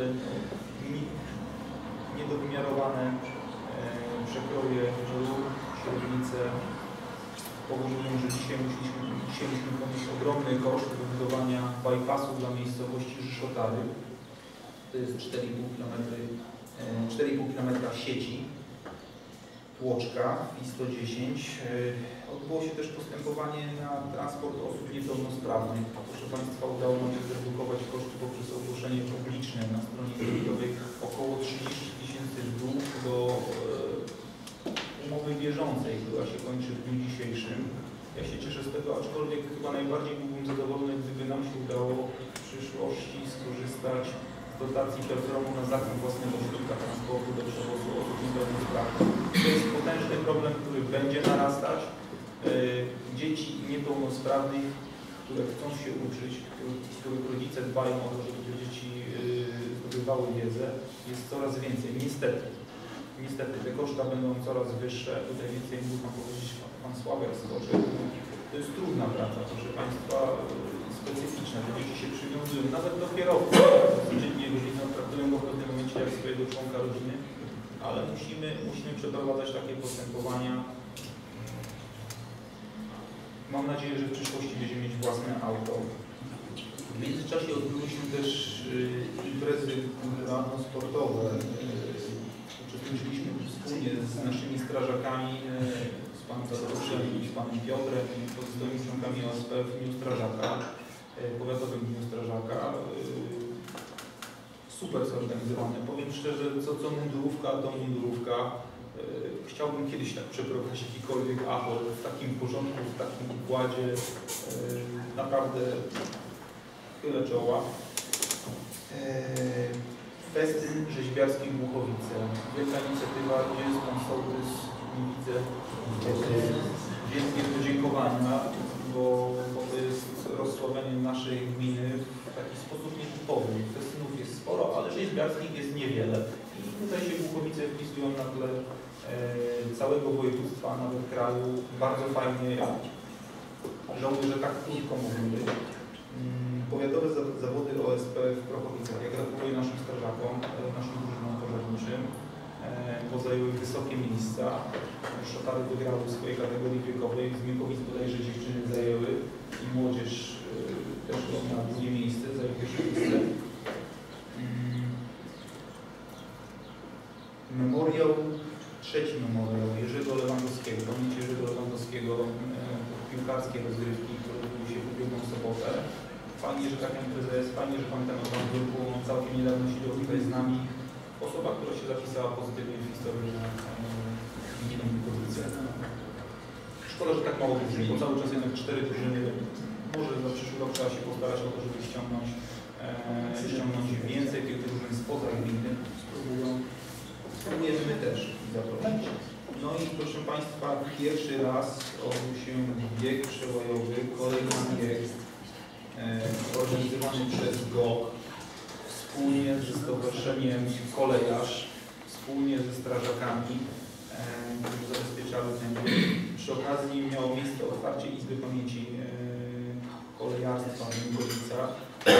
niedowymiarowane przekroje rur, średnice powodują, że dzisiaj musieliśmy, dzisiaj musimy ponieść ogromny koszt wybudowania bypassu dla miejscowości Rzeszotary. To jest cztery i pół kilometra sieci, tłoczka I sto dziesięć. Odbyło się też postępowanie na transport osób niepełnosprawnych. Proszę Państwa, udało nam się zredukować koszty poprzez ogłoszenie publiczne na stronie internetowej około trzydzieści tysięcy dług do umowy bieżącej, która się kończy w dniu dzisiejszym. Ja się cieszę z tego, aczkolwiek chyba najbardziej byłbym zadowolony, gdyby nam się udało w przyszłości skorzystać z dotacji Peltromu na zakup własnego środka transportu do przewozu osób niepełnosprawnych. To jest potężny problem, który będzie narastać. Dzieci niepełnosprawnych, które chcą się uczyć, których rodzice dbają o to, żeby te dzieci zdobywały wiedzę, jest coraz więcej. Niestety. Niestety te koszta będą coraz wyższe. Tutaj więcej mógł Pan powiedzieć Pan Sławek Skoczek. To jest trudna praca, proszę Państwa, specyficzna. Te dzieci się przywiązują, nawet do kierowcy. Codziennie rodzicom traktują go w pewnym momencie jak swojego członka rodziny, ale musimy, musimy przeprowadzać takie postępowania. Mam nadzieję, że w przyszłości będziemy mieć własne auto. W międzyczasie odbyliśmy też imprezy kulturalno-sportowe. Uczestniczyliśmy wspólnie z naszymi strażakami, z panem Tadeuszem i z panem Piotrem i pozostałymi członkami O S P w dniu strażaka, powiatowym dniu strażaka. Super zorganizowane. Powiem szczerze, co, co mundurówka, to mundurówka. Chciałbym kiedyś tak przeprowadzić jakikolwiek achor w takim porządku, w takim układzie. Naprawdę chylę czoła. Festyn rzeźbiarski Głuchowice. Wielka inicjatywa, gdzie jest Pan Sołtys, nie widzę. Wielkie podziękowania, bo, bo to jest rozsławienie naszej gminy w taki sposób nietypowy. Festynów jest sporo, ale rzeźbiarskich jest niewiele. I tutaj się Głuchowice wpisują na tle e, całego województwa, nawet kraju. Bardzo fajnie. Żałuję, że tak krótko mówię. Powiatowe zawody O S P w Prochowicach. Ja gratuluję naszym strażakom, naszym drużynom pożarniczym, bo zajęły wysokie miejsca. Rzeszotary wygrały w swojej kategorii wiekowej, z Miekowic bodajże dziewczyny zajęły i młodzież też na drugie miejsce, zajęły pierwsze miejsce. Memoriał, trzeci memoriał Jerzego Lewandowskiego, pamięć Jerzego Lewandowskiego, piłkarskie rozgrywki, które odbyły się w ubiegłą sobotę. Fajnie, że taka impreza jest, fajnie, że Pan ten odbył, bo całkiem niedawno siedział tutaj z nami. Osoba, która się zapisała pozytywnie w historii na gminę Mikowice. Szkoda, że tak mało drużyn, bo cały czas jednak cztery drużyny. Może za przyszły rok trzeba się postarać o to, żeby ściągnąć, e, ściągnąć więcej tych drużyn spoza gminy. Spróbują. Spróbujemy my też zaprosić. No i proszę Państwa, pierwszy raz odbył się bieg przełajowy, kolejny bieg organizowany przez G O K wspólnie ze Stowarzyszeniem Kolejarz, wspólnie ze strażakami, którzy zabezpieczały ten bieg. Przy okazji miało miejsce otwarcie Izby Pamięci Kolejarstwa w Mikołicach.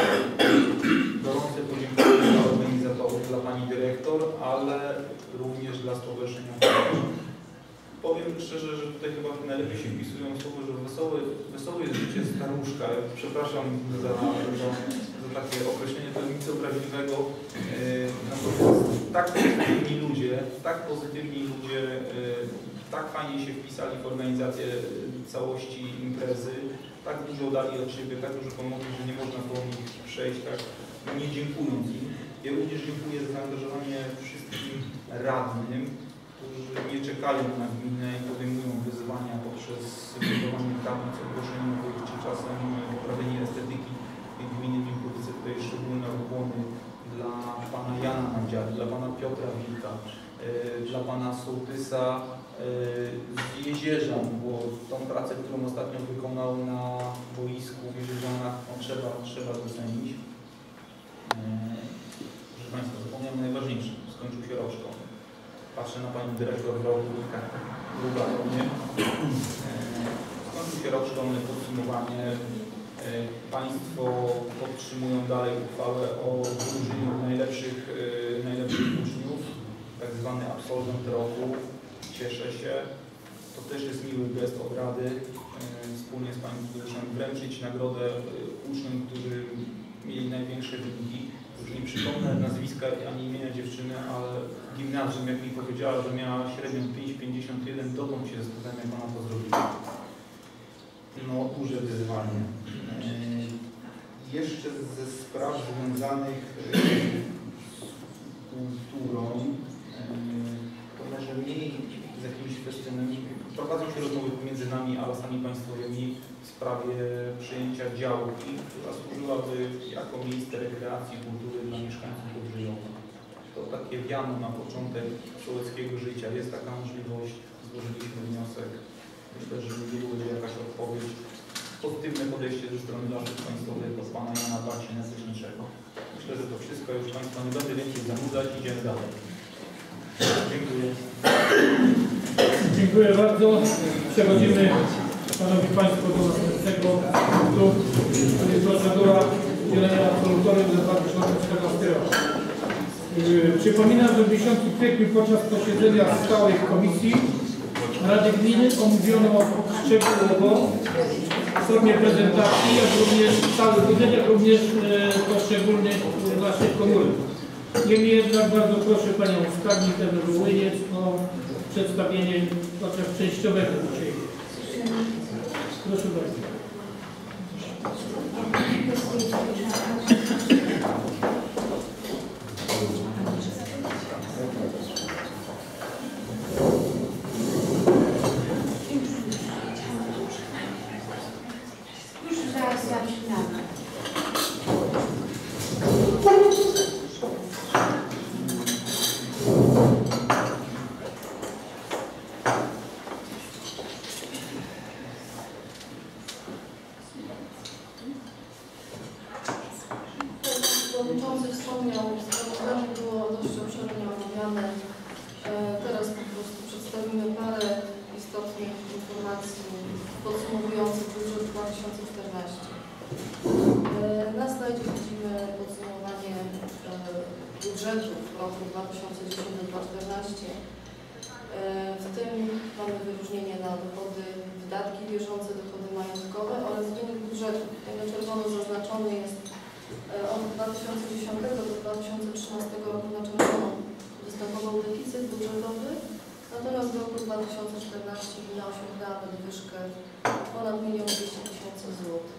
Gorące podziękowania dla organizatorów, dla Pani Dyrektor, ale również dla Stowarzyszenia Kolejarz. Powiem szczerze, że tutaj chyba najlepiej się wpisują słowo, że wesołe, wesołe jest życie staruszka. Przepraszam za, za, za takie określenie, to nic obraźliwego. Natomiast tak pozytywni ludzie, tak pozytywni ludzie, tak fajnie się wpisali w organizację całości imprezy, tak dużo dali od siebie, tak dużo pomogli, że nie można było nich przejść, tak nie dziękując im. Ja również dziękuję za zaangażowanie wszystkim radnym, którzy nie czekają na gminę i podejmują wyzwania poprzez budowanie tablic, ogłoszenie nowych, czy czasem poprawienie estetyki gminy Wilkowice. Tutaj szczególne ukłony dla Pana Jana Nadziary, dla Pana Piotra Wilka, yy, dla Pana Sołtysa yy, z Jezierzan, bo tą pracę, którą ostatnio wykonał na boisku w Jezierzanach, no, trzeba, trzeba docenić. Yy, proszę Państwa, zapomniałem najważniejsze. skończył się rok szkolny. Patrzę na Panią Dyrektor Wroga, druga do mnie. Skończył się rok szkolny, podsumowanie. Państwo podtrzymują dalej uchwałę o wyróżnieniu najlepszych, najlepszych uczniów, tak zwany absolwent roku. Cieszę się. To też jest miły gest od Rady. Wspólnie z Panią Burmistrzem wręczyć nagrodę uczniom, którzy mieli największe wyniki. Już nie przypomnę nazwiska ani imienia dziewczyny, ale gimnazjum, jak mi powiedziała, że miała średnią pięć pięćdziesiąt jeden, dokąd się zastanawiam, jak Pana to zrobiła. No, duże wyzwanie. Jeszcze ze spraw związanych z kulturą, to może mniej z jakimś festynem. Prowadzą się rozmowy pomiędzy nami a Lasami Państwowymi w sprawie przejęcia działki, która służyłaby jako miejsce rekreacji i kultury dla mieszkańców Dobrzyjowa. To takie wiano na początek sołeckiego życia. Jest taka możliwość, złożyliśmy wniosek. Myślę, że niedługo będzie jakaś odpowiedź. Pozytywne podejście ze strony Lasów Państwowych od Pana Jana Barcina Leśniczego. Myślę, że to wszystko. Już Państwa nie będę więcej zanudzać. Idziemy dalej. Dziękuję. Dziękuję bardzo. Przechodzimy, Szanowni Państwo, do następnego punktu. To jest procedura udzielenia absolutorium za dwa tysiące czternasty rok. Yy, przypominam, że w dziesiątym kwietniu podczas posiedzenia stałej komisji Rady Gminy omówiono szczegółowo w formie prezentacji, jak również cały budżet, jak również e, poszczególnych e, naszych komórek. Niemniej jednak bardzo proszę Panią Skarbnik Ewy Łyniec o przedstawienie chociaż częściowego dzisiaj. Proszę bardzo. Już zaraz zaczynamy. Przewodniczący wspomniał, sprawozdanie było dość obszernie omawiane. Teraz po prostu przedstawimy parę istotnych informacji podsumowujących budżet dwa tysiące czternasty. Na slajdzie widzimy podsumowanie budżetu w roku dwa tysiące dziesiątym do dwa tysiące czternastego. W tym mamy wyróżnienie na dochody, wydatki bieżące, dochody majątkowe oraz wynik budżetu. Na czerwono zaznaczony jest od dwa tysiące dziesiątego do dwa tysiące trzynastego roku na czerwono występował deficyt budżetowy, natomiast w roku dwa tysiące czternastym gmina osiągnęła nadwyżkę ponad milion dwieście tysięcy złotych.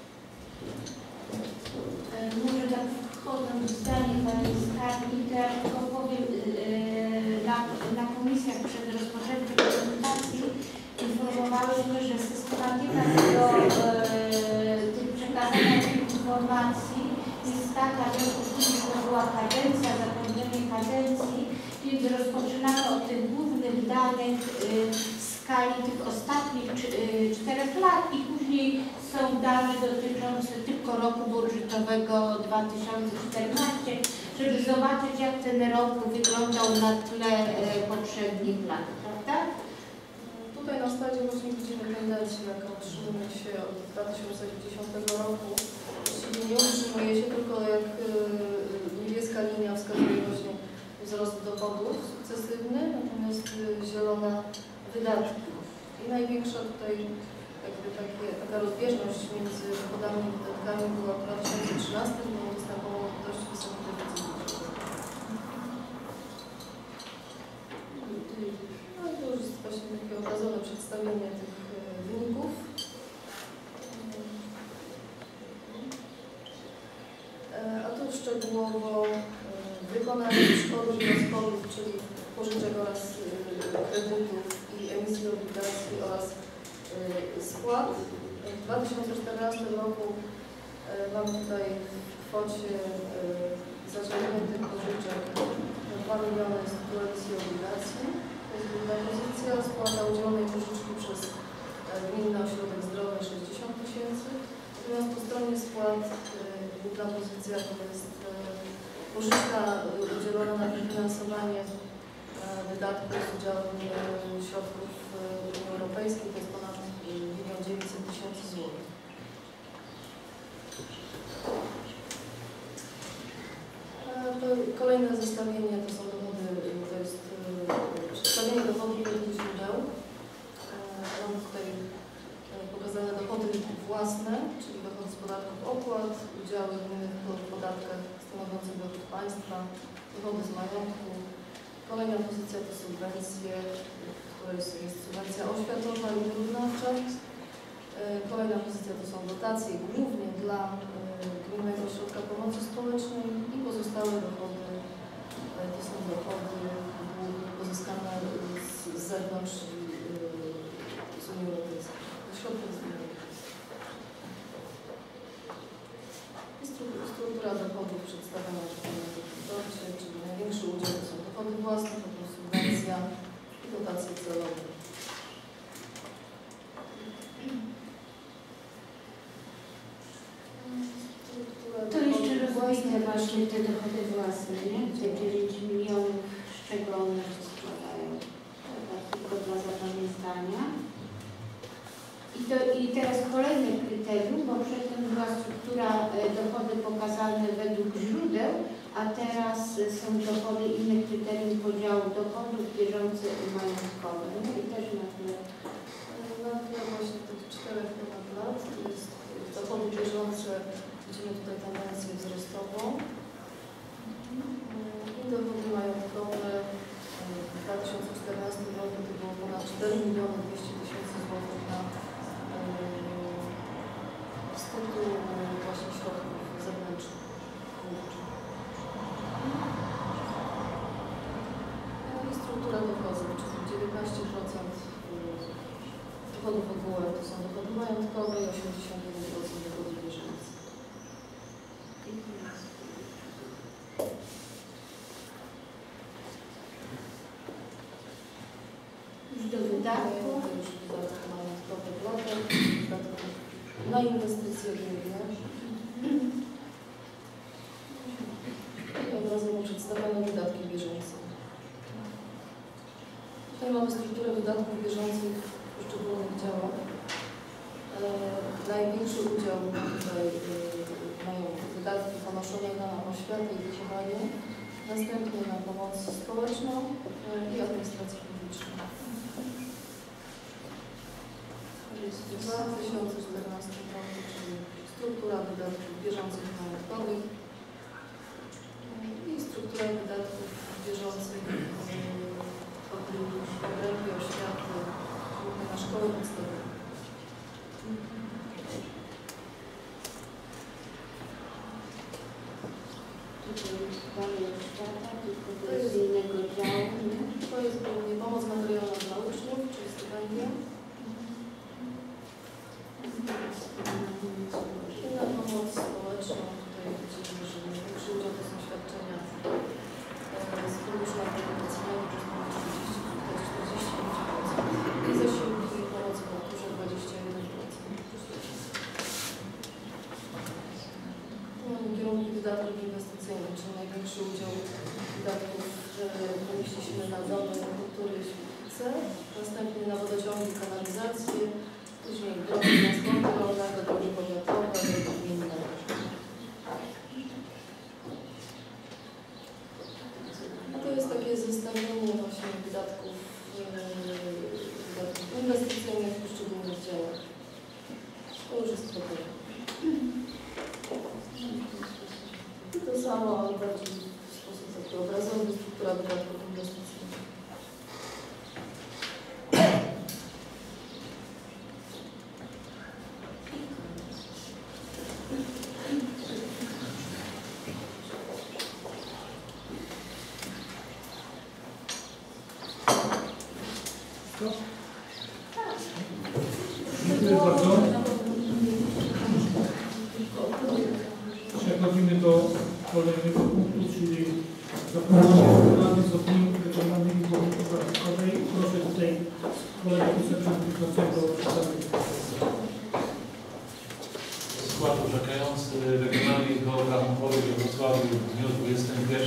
Może tak wchodząc w zdanie Pani Skarbnik, to ja tylko powiem, na, na komisjach przed rozpoczęciem prezentacji informowałyśmy, że systematyka do tych przekazania tych informacji jest taka, że później to była kadencja, zakończenie kadencji, więc rozpoczynamy od tych głównych danych w skali tych ostatnich czterech lat i później są dane dotyczące tylko roku budżetowego dwa tysiące czternastego, żeby zobaczyć, jak ten rok wyglądał na tle poprzednich lat, prawda? Tutaj na slajdzie właśnie widzimy tendencję, jaka utrzymuje się od dwa tysiące dziesiątego roku. Właściwie nie utrzymuje się, tylko jak niebieska linia wskazuje właśnie wzrost dochodów sukcesywny, natomiast zielona wydatki. I największa tutaj jakby takie, taka rozbieżność między dochodami i wydatkami była w dwa tysiące trzynastym, bo występował dość wysoki deficyt budżetowy. No i to już jest właśnie takie obrazowe przedstawienie tych wyników. A tu szczegółowo wykonanie szkody i rozchodów, czyli pożyczek oraz kredytów i emisji obligacji oraz spłat. W dwa tysiące czternastym roku mamy tutaj w kwocie zaciągniętych pożyczek dwa miliony z tytułu emisji obligacji. To jest główna pozycja. Spłata udzielonej pożyczki przez Gminny Ośrodek Zdrowia sześćdziesiąt tysięcy. Natomiast po stronie spłat główna pozycja to jest Pożyczka udzielona na finansowanie wydatków z udziałem środków Unii Europejskiej to jest ponad milion dziewięćset tysięcy złotych. Kolejne zestawienie to są dochody, to jest przedstawienie dochodów według źródeł. Mam tutaj pokazane dochody własne, czyli dochody z podatków opłat, udziały w innych podatkach stanowiących dochód państwa, dochody z majątku. Kolejna pozycja to subwencje, to jest, jest subwencja oświatowa i wyrównawcza. Kolejna pozycja to są dotacje głównie dla Gminnego Ośrodka Pomocy Społecznej i pozostałe dochody to są dochody pozyskane z, z zewnątrz z Unii Europejskiej, ze środków z Unii Europejskiej. Struktura dochodów przedstawiona w tym raporcie, czyli największy udział to są dochody własne, potem subwencja i dotacje celowe. To jeszcze rozwójne właśnie te dochody własne, nie? Te dziewięć milionów, z czego one się składają. Tak, tylko dla zapamiętania. I, to, I teraz kolejne kryterium, bo przedtem była struktura e, dochody pokazane według źródeł, a teraz e, są dochody, inne kryterium podziału dochodów bieżących i majątkowych. No i też na tle, na tle właśnie tych czterech ponad lat, to jest dochody bieżące. Widzimy tutaj tendencję wzrostową i dochody majątkowe w dwa tysiące czternastym roku to było ponad cztery miliony dwieście tysięcy złotych na z tytułu właśnie środków zewnętrznych. I struktura dochodów, czyli dziewiętnaście procent dochodów ogółem to są dochody majątkowe i osiemdziesiąt jeden procent dochodów bieżących. Już do wydatków. Już wydatki majątkowe w latach, wydatki na inwestycje główne. I obrazowo przedstawione wydatki bieżące. Tutaj mamy strukturę wydatków bieżących w poszczególnych działach. E, największy udział tutaj e, mają wydatki ponoszone na oświatę i wychowanie, następnie na pomoc społeczną e, i administrację publiczną. W dwa tysiące czternastym roku, czyli struktura wydatków bieżących i majątkowych i struktura wydatków bieżących w obrębie oświaty na szkoły podstawowe. To jest innego działu. To jest głównie pomoc materialna dla uczniów, czyli stypendia. I na pomoc społeczną tutaj widzimy, że największy udział to są świadczenia z funduszu alimentacyjnego, to jest czterdzieści pięć procent i zasiłki i pomoc w kulturze dwadzieścia jeden procent. Mamy kierunki wydatków inwestycyjnych, czyli największy udział wydatków pomieściliśmy na domy kultury i świetlice, następnie na wodociągi, kanalizację, później drogi transportu rolnego, drogi powiatowe, drogi gminne. A to jest takie zestawienie właśnie wydatków, wydatków inwestycyjnych w poszczególnych działach. To już jest problem. I to samo, ale bardziej w sposób taki obrazowy, struktura wydatków inwestycyjnych. Dziękuję bardzo. Przechodzimy do kolejnego punktu, czyli zaproszenie Rady z opinii Regionalnej Izby Podatkowej. Proszę tutaj kolegę wiceprzewodniczącego o przedstawienie. Skład orzekający Regionalnej Izby Obrachunkowej we Wrocławiu w dniu dwudziestego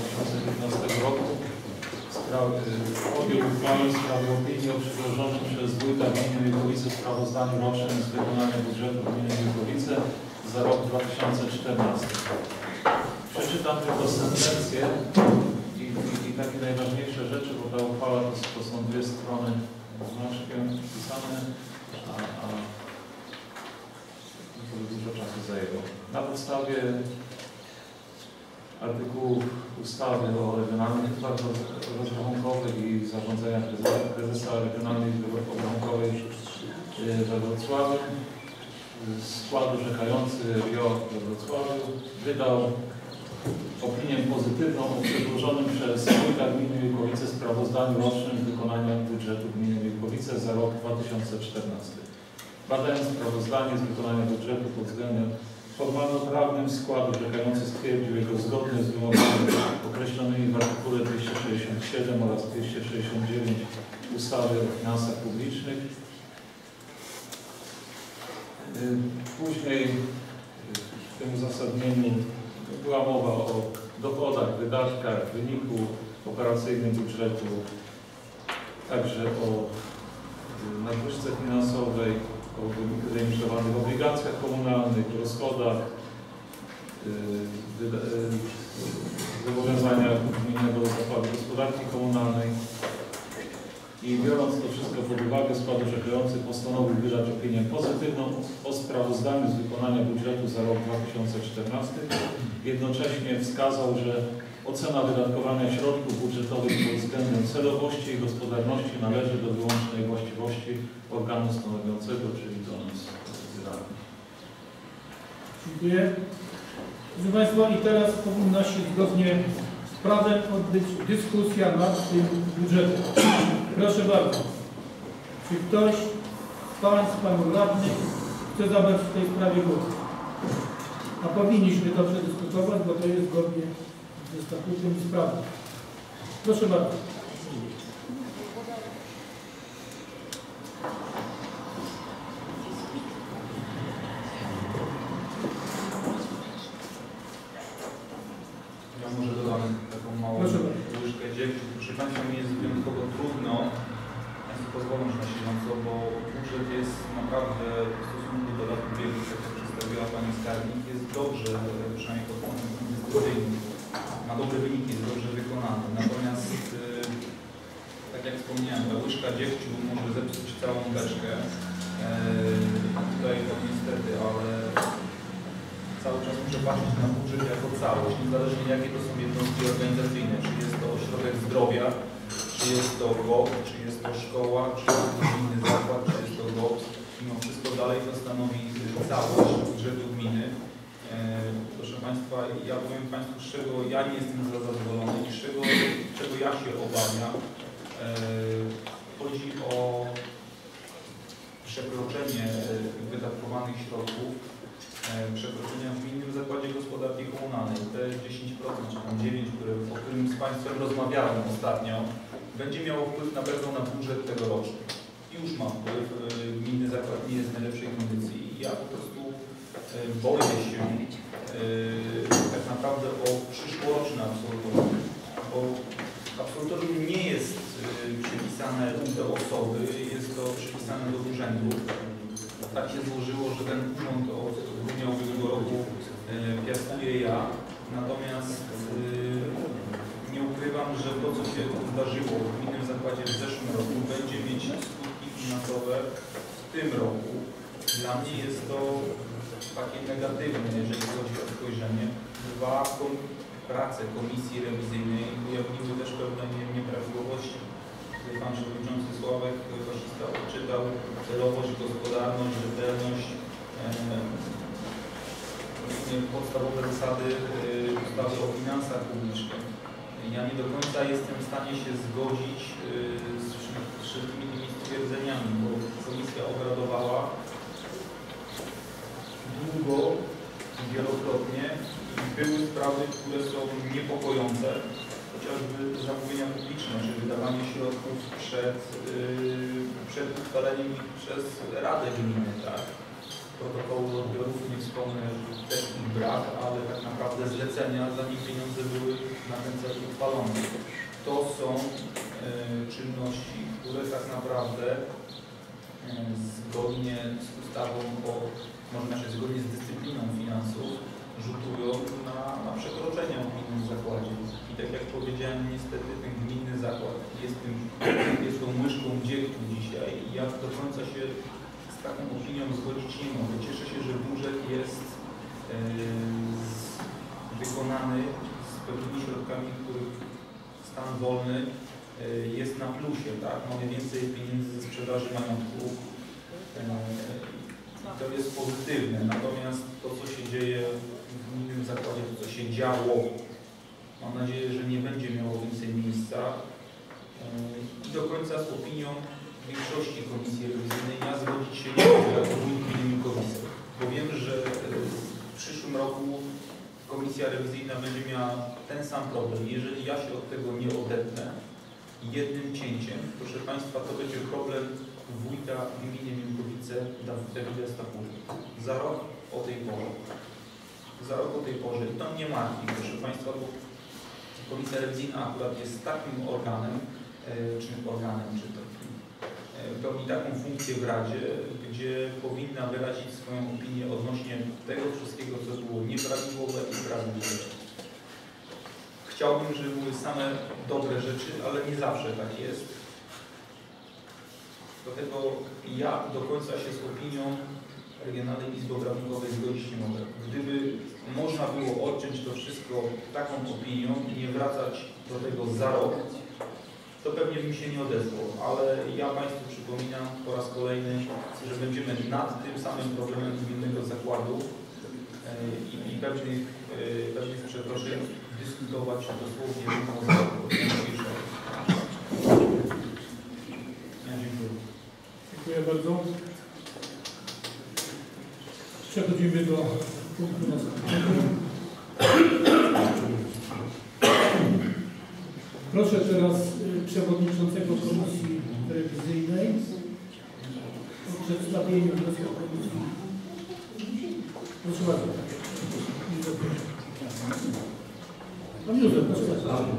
tysiące dziewiętnastego roku podjął uchwałę w sprawie opinii o przedłożonym przez wójta gminy Wilkowice sprawozdaniu rocznym z wykonania budżetu gminy Wilkowice za rok dwa tysiące czternasty. Przeczytam tylko sentencję i, i, i takie najważniejsze rzeczy, bo ta uchwała to, to są dwie strony znaczkiem pisane, a, a to dużo czasu zajęło. Na podstawie artykułów ustawy o regionalnych izbach rozrachunkowych i zarządzenia prezesa, prezesa regionalnej izby obrachunkowej we Wrocławiu skład orzekający R I O we Wrocławiu wydał opinię pozytywną o przedłożonym przez wójta gminy Wilkowice sprawozdaniu rocznym wykonania budżetu gminy Wilkowice za rok dwa tysiące czternasty. Badając sprawozdanie z wykonania budżetu pod względem formalno-prawnym, skład orzekający stwierdził jego zgodność z wymogami określonymi w artykule dwieście sześćdziesiąt siedem oraz dwieście sześćdziesiąt dziewięć ustawy o finansach publicznych. Później w tym uzasadnieniu była mowa o dochodach, wydatkach, wyniku operacyjnym budżetu, także o nadwyżce finansowej, o wyemitowanych obligacjach komunalnych, rozchodach, zobowiązaniach Gminnego Zakładu Gospodarki Komunalnej. I biorąc to wszystko pod uwagę, skład orzekający postanowił wydać opinię pozytywną o sprawozdaniu z wykonania budżetu za rok dwa tysiące czternasty. Jednocześnie wskazał, że ocena wydatkowania środków budżetowych pod względem celowości i gospodarności należy do wyłącznej właściwości organu stanowiącego, czyli do nas z Rady. Dziękuję. Proszę Państwa, i teraz powinna się zgodnie z prawem odbyć dyskusja nad tym budżetem. Proszę bardzo. Czy ktoś z Państwa, Panów Radnych chce zabrać w tej sprawie głos? A powinniśmy to przedyskutować, bo to jest zgodnie ze statutem i sprawą. Proszę bardzo. Ja może dodam taką małą łyżkę dziegciu. Proszę Państwa, mi jest wyjątkowo trudno, Państwo pozwolą, że na siedząco, bo budżet jest naprawdę w stosunku do lat ubiegłych, jak to przedstawiła Pani Skarbnik, jest dobrze, przynajmniej pod kątem inwestycyjnym, ma dobre wyniki, jest dobrze wykonany. Natomiast, yy, tak jak wspomniałem, ta łyżka dziegciu może zepsuć całą beczkę. Yy, tutaj to niestety, ale cały czas muszę patrzeć na budżet jako całość, niezależnie jakie to są jednostki organizacyjne, czy jest to ośrodek zdrowia, czy jest to G O P, czy jest to szkoła, czy jest to inny zakład, czy jest to G O P. Mimo wszystko dalej to stanowi całość budżetu gminy. Proszę Państwa, ja powiem Państwu, z czego ja nie jestem zadowolony i z czego, czego ja się obawiam. Chodzi o przekroczenie wydatkowanych środków, przekroczenia w Gminnym Zakładzie Gospodarki Komunalnej. Te dziesięć procent czy tam dziewięć procent, które, o którym z Państwem rozmawiałem ostatnio, będzie miało wpływ na pewno na budżet tegoroczny. Już ma wpływ. Gminny Zakład nie jest w najlepszej kondycji i ja po prostu boję się tak naprawdę o przyszłoroczne absolutorium, bo absolutorium nie jest przypisane do osoby, jest to przypisane do urzędu. Tak się złożyło, że ten urząd od grudnia ubiegłego roku piastuję ja, natomiast nie ukrywam, że to, co się zdarzyło w Gminnym Zakładzie w zeszłym roku, będzie mieć skutki finansowe w tym roku. Dla mnie jest to takie negatywne, jeżeli chodzi o spojrzenie. Dwa, prace Komisji Rewizyjnej ujawniły też pewne nieprawidłowości. Pan Przewodniczący Sławek Waszysta odczytał celowość, gospodarność, rzetelność, e, podstawowe zasady ustawy o finansach publicznych. Ja nie do końca jestem w stanie się zgodzić e, z wszystkimi tymi stwierdzeniami, bo komisja obradowała długo, wielokrotnie i były sprawy, które są niepokojące. Chociażby zamówienia publiczne, czy wydawanie środków przed, yy, przed ustaleniem ich przez Radę Gminy, tak? protokoły odbiorów, nie wspomnę, też ich brak, ale tak naprawdę zlecenia, zanim pieniądze były na ten cel uchwalone. To są e, czynności, które tak naprawdę e, zgodnie z ustawą o, może inaczej, zgodnie z dyscypliną finansów rzutują na, na przekroczenia w gminnym zakładzie. I tak jak powiedziałem, niestety ten gminny zakład jest, tym, jest tą myszką dziegciu dzisiaj i ja do końca się z taką opinią zgodzić nie mogę. Cieszę się, że budżet jest yy, wykonany z pewnymi środkami, których stan wolny yy, jest na plusie, tak? Mamy więcej pieniędzy ze sprzedaży majątku. Yy, To jest pozytywne, natomiast to, co się dzieje w gminnym zakładzie, to, co się działo, mam nadzieję, że nie będzie miało więcej miejsca. I do końca z opinią większości komisji rewizyjnej ja zgodzić się nie mogę jako wójt gminy Milkowice, bo wiem, że w przyszłym roku komisja rewizyjna będzie miała ten sam problem. Jeżeli ja się od tego nie odetnę jednym cięciem, proszę Państwa, to będzie problem wójta w gminie Milkowice Dawida Stapuli. Za rok o tej porze. Za rok o tej porze. I to mnie martwi, proszę Państwa, bo komisja rewizyjna akurat jest takim organem, e, czy organem, czy to e, pełni taką funkcję w Radzie, gdzie powinna wyrazić swoją opinię odnośnie tego wszystkiego, co było nieprawidłowe i prawidłowe. Chciałbym, żeby były same dobre rzeczy, ale nie zawsze tak jest. Dlatego ja do końca się z opinią Regionalnej Izby Obrachunkowej zgodzić nie mogę. Gdyby można było odciąć to wszystko taką opinią i nie wracać do tego za rok, to pewnie bym się nie odezwał. Ale ja Państwu przypominam po raz kolejny, że będziemy nad tym samym problemem gminnego zakładu i, i pewnych, pewnych przeproszeń dyskutować dosłownie równo za rok. Dziękuję bardzo. Przechodzimy do punktu następnego. Proszę teraz przewodniczącego Komisji Rewizyjnej o przedstawienie wniosku komisji. Proszę bardzo. Pan Józef, proszę bardzo.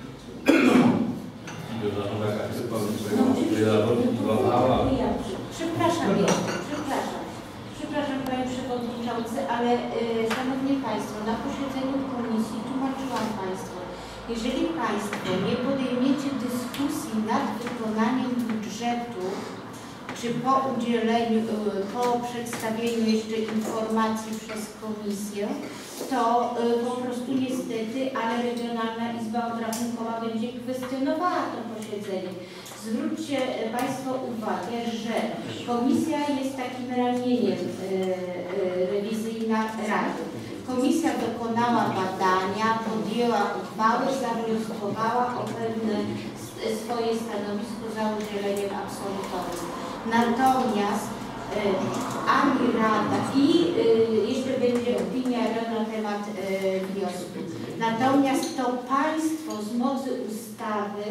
Przepraszam, przepraszam. Przepraszam Panie Przewodniczący, ale y, Szanowni Państwo, na posiedzeniu komisji tłumaczyłam Państwu, jeżeli Państwo nie podejmiecie dyskusji nad wykonaniem budżetu, czy po udzieleniu, y, po przedstawieniu jeszcze informacji przez komisję, to y, po prostu niestety, ale Regionalna Izba Obrachunkowa będzie kwestionowała to posiedzenie. Zwróćcie Państwo uwagę, że komisja jest takim ramieniem y, y, rewizyjna Rady. Komisja dokonała badania, podjęła uchwałę, zawnioskowała o pewne swoje stanowisko za udzieleniem absolutorium. Natomiast y, ani Rada i y, jeszcze będzie opinia na temat y, wniosku. Natomiast to Państwo z mocy ustawy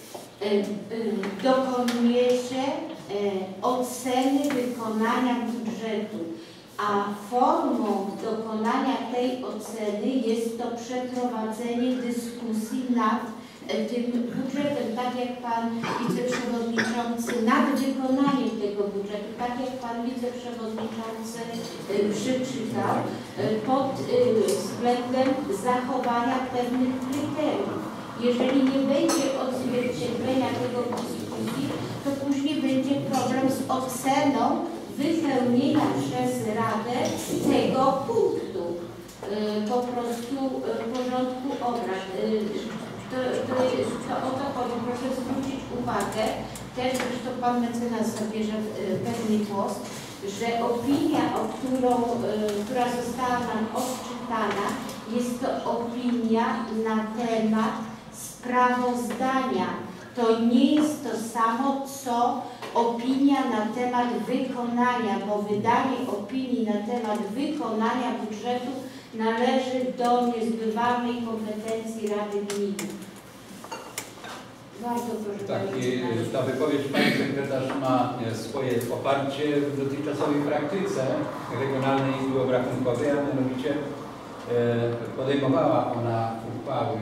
dokonujecie oceny wykonania budżetu, a formą dokonania tej oceny jest to przeprowadzenie dyskusji nad tym budżetem, tak jak Pan Wiceprzewodniczący, nad wykonaniem tego budżetu, tak jak Pan Wiceprzewodniczący przeczytał, pod względem zachowania pewnych kryteriów. Jeżeli nie będzie odzwierciedlenia tego dyskusji, to później będzie problem z oceną wypełnienia przez Radę tego punktu y, po prostu y, porządku obrad. Y, to, to, jest, to o to chodzi. Proszę zwrócić uwagę, też zresztą Pan mecenas zabierze y, pewny głos, że opinia, o którą, y, która została nam odczytana, jest to opinia na temat sprawozdania. To nie jest to samo, co opinia na temat wykonania, bo wydanie opinii na temat wykonania budżetu należy do niezbywalnej kompetencji Rady Gminy. Bardzo proszę. Taki, ta wypowiedź Pani Sekretarz ma swoje oparcie w dotychczasowej praktyce Regionalnej Izby Obrachunkowej, a mianowicie podejmowała ona uchwały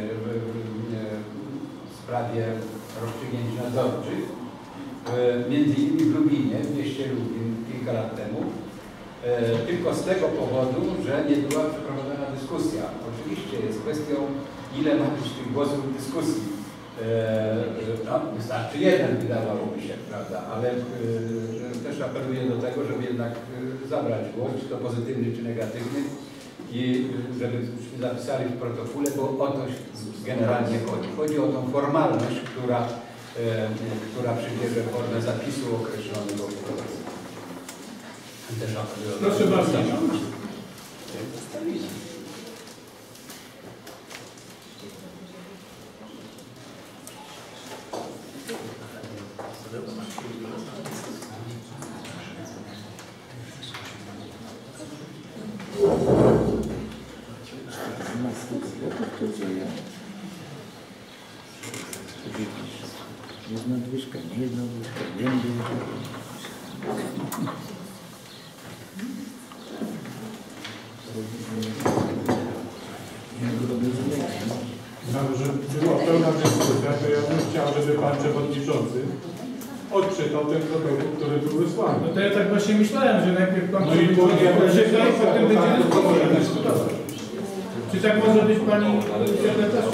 w sprawie rozstrzygnięć nadzorczych, między innymi w Lubinie, w mieście Lubin kilka lat temu, tylko z tego powodu, że nie była przeprowadzona dyskusja. Oczywiście jest kwestią, ile ma być tych głosów w dyskusji. No, wystarczy jeden, wydawałoby się, prawda, ale też apeluję do tego, żeby jednak zabrać głos, czy to pozytywny, czy negatywny, i żebyśmy zapisali w protokole, bo o to generalnie chodzi. Chodzi o tą formalność, która, która przybierze formę zapisu określonego w protokole. Proszę bardzo. Jedna dwyżka, nie jedna dwyżka, wiem, Żeby była pełna dyskusja, to ja bym chciał, żeby Pan Przewodniczący odczytał ten protokół, który był wysłany. No to ja tak właśnie myślałem, że najpierw Pan No i przeczyta, potem będzie dyskutować. Czy tak może być Pani Sekretarz?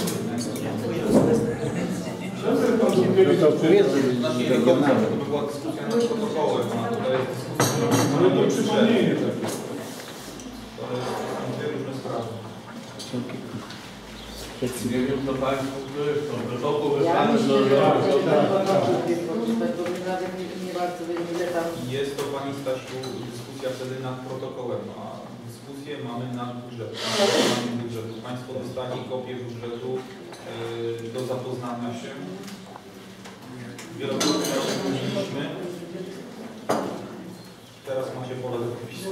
Znaczy nie do końca, to by była dyskusja nad protokołem, a tutaj jest dyskusja. Ale to przypomnienie takie. To są dwie różne sprawy. Nie wiem, co Państwo to protokół Ja wysłany myślę, do... że Jest to Pani Stasiu dyskusja wtedy nad protokołem, a dyskusję mamy nad budżetem. Nad budżetu. Państwo dostali kopię budżetu yy, do zapoznania się. Wielokrotnie o tym mówiliśmy. Teraz macie pole do popisu.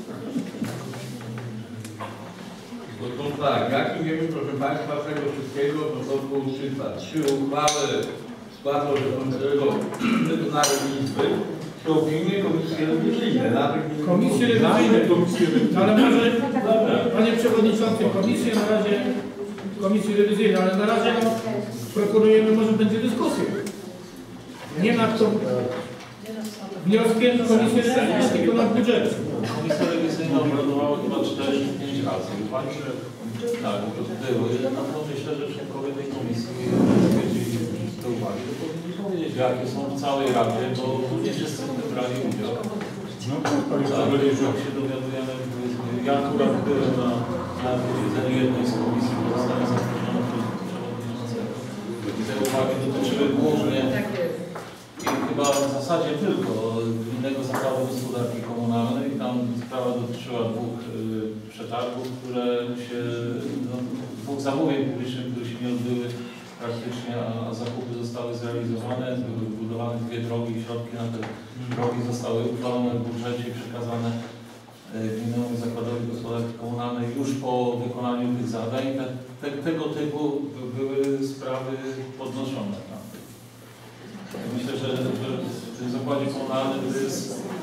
No tak, jak nie wiem, proszę Państwa, tego wszystkiego protokół czyta. Trzy uchwały składu rządzącego Regionalnej Izby to opinie Komisji Rewizyjnej. Komisje rewizyjne. Ale może, Panie Przewodniczący, komisje na razie, komisje rewizyjne, ale na razie no, proponujemy, może będzie dyskusja. Nie nad tą wnioskiem Komisji Rewizyjnej, tylko nad budżetem. Komisja rewizyjna obradowała chyba cztery pięć razy. Pani, że tak, były. No to myślę, że członkowie tej komisji wiedzieli te uwagi. To powinni powiedzieć, jakie są w całej Radzie, bo nie wszyscy w tym brali udział. No to jest tak, jak się dowiadujemy, ja akurat byłem na, na posiedzeniu jednej z komisji, bo zostałem zaproszony przez przewodniczącego. I te uwagi dotyczyły głównie i chyba w zasadzie tylko Gminnego Zakładu Gospodarki Komunalnej. Tam sprawa dotyczyła dwóch y, przetargów, które się, no, dwóch zamówień publicznych, które się nie odbyły praktycznie, a, a zakupy zostały zrealizowane, były wybudowane dwie drogi i środki na te drogi zostały uchwalone w budżecie i przekazane y, Gminnemu Zakładowi Gospodarki Komunalnej już po wykonaniu tych zadań. Te, te, tego typu były sprawy podnoszone. Tak? Myślę, że, że w tym zakładzie komunalnym to jest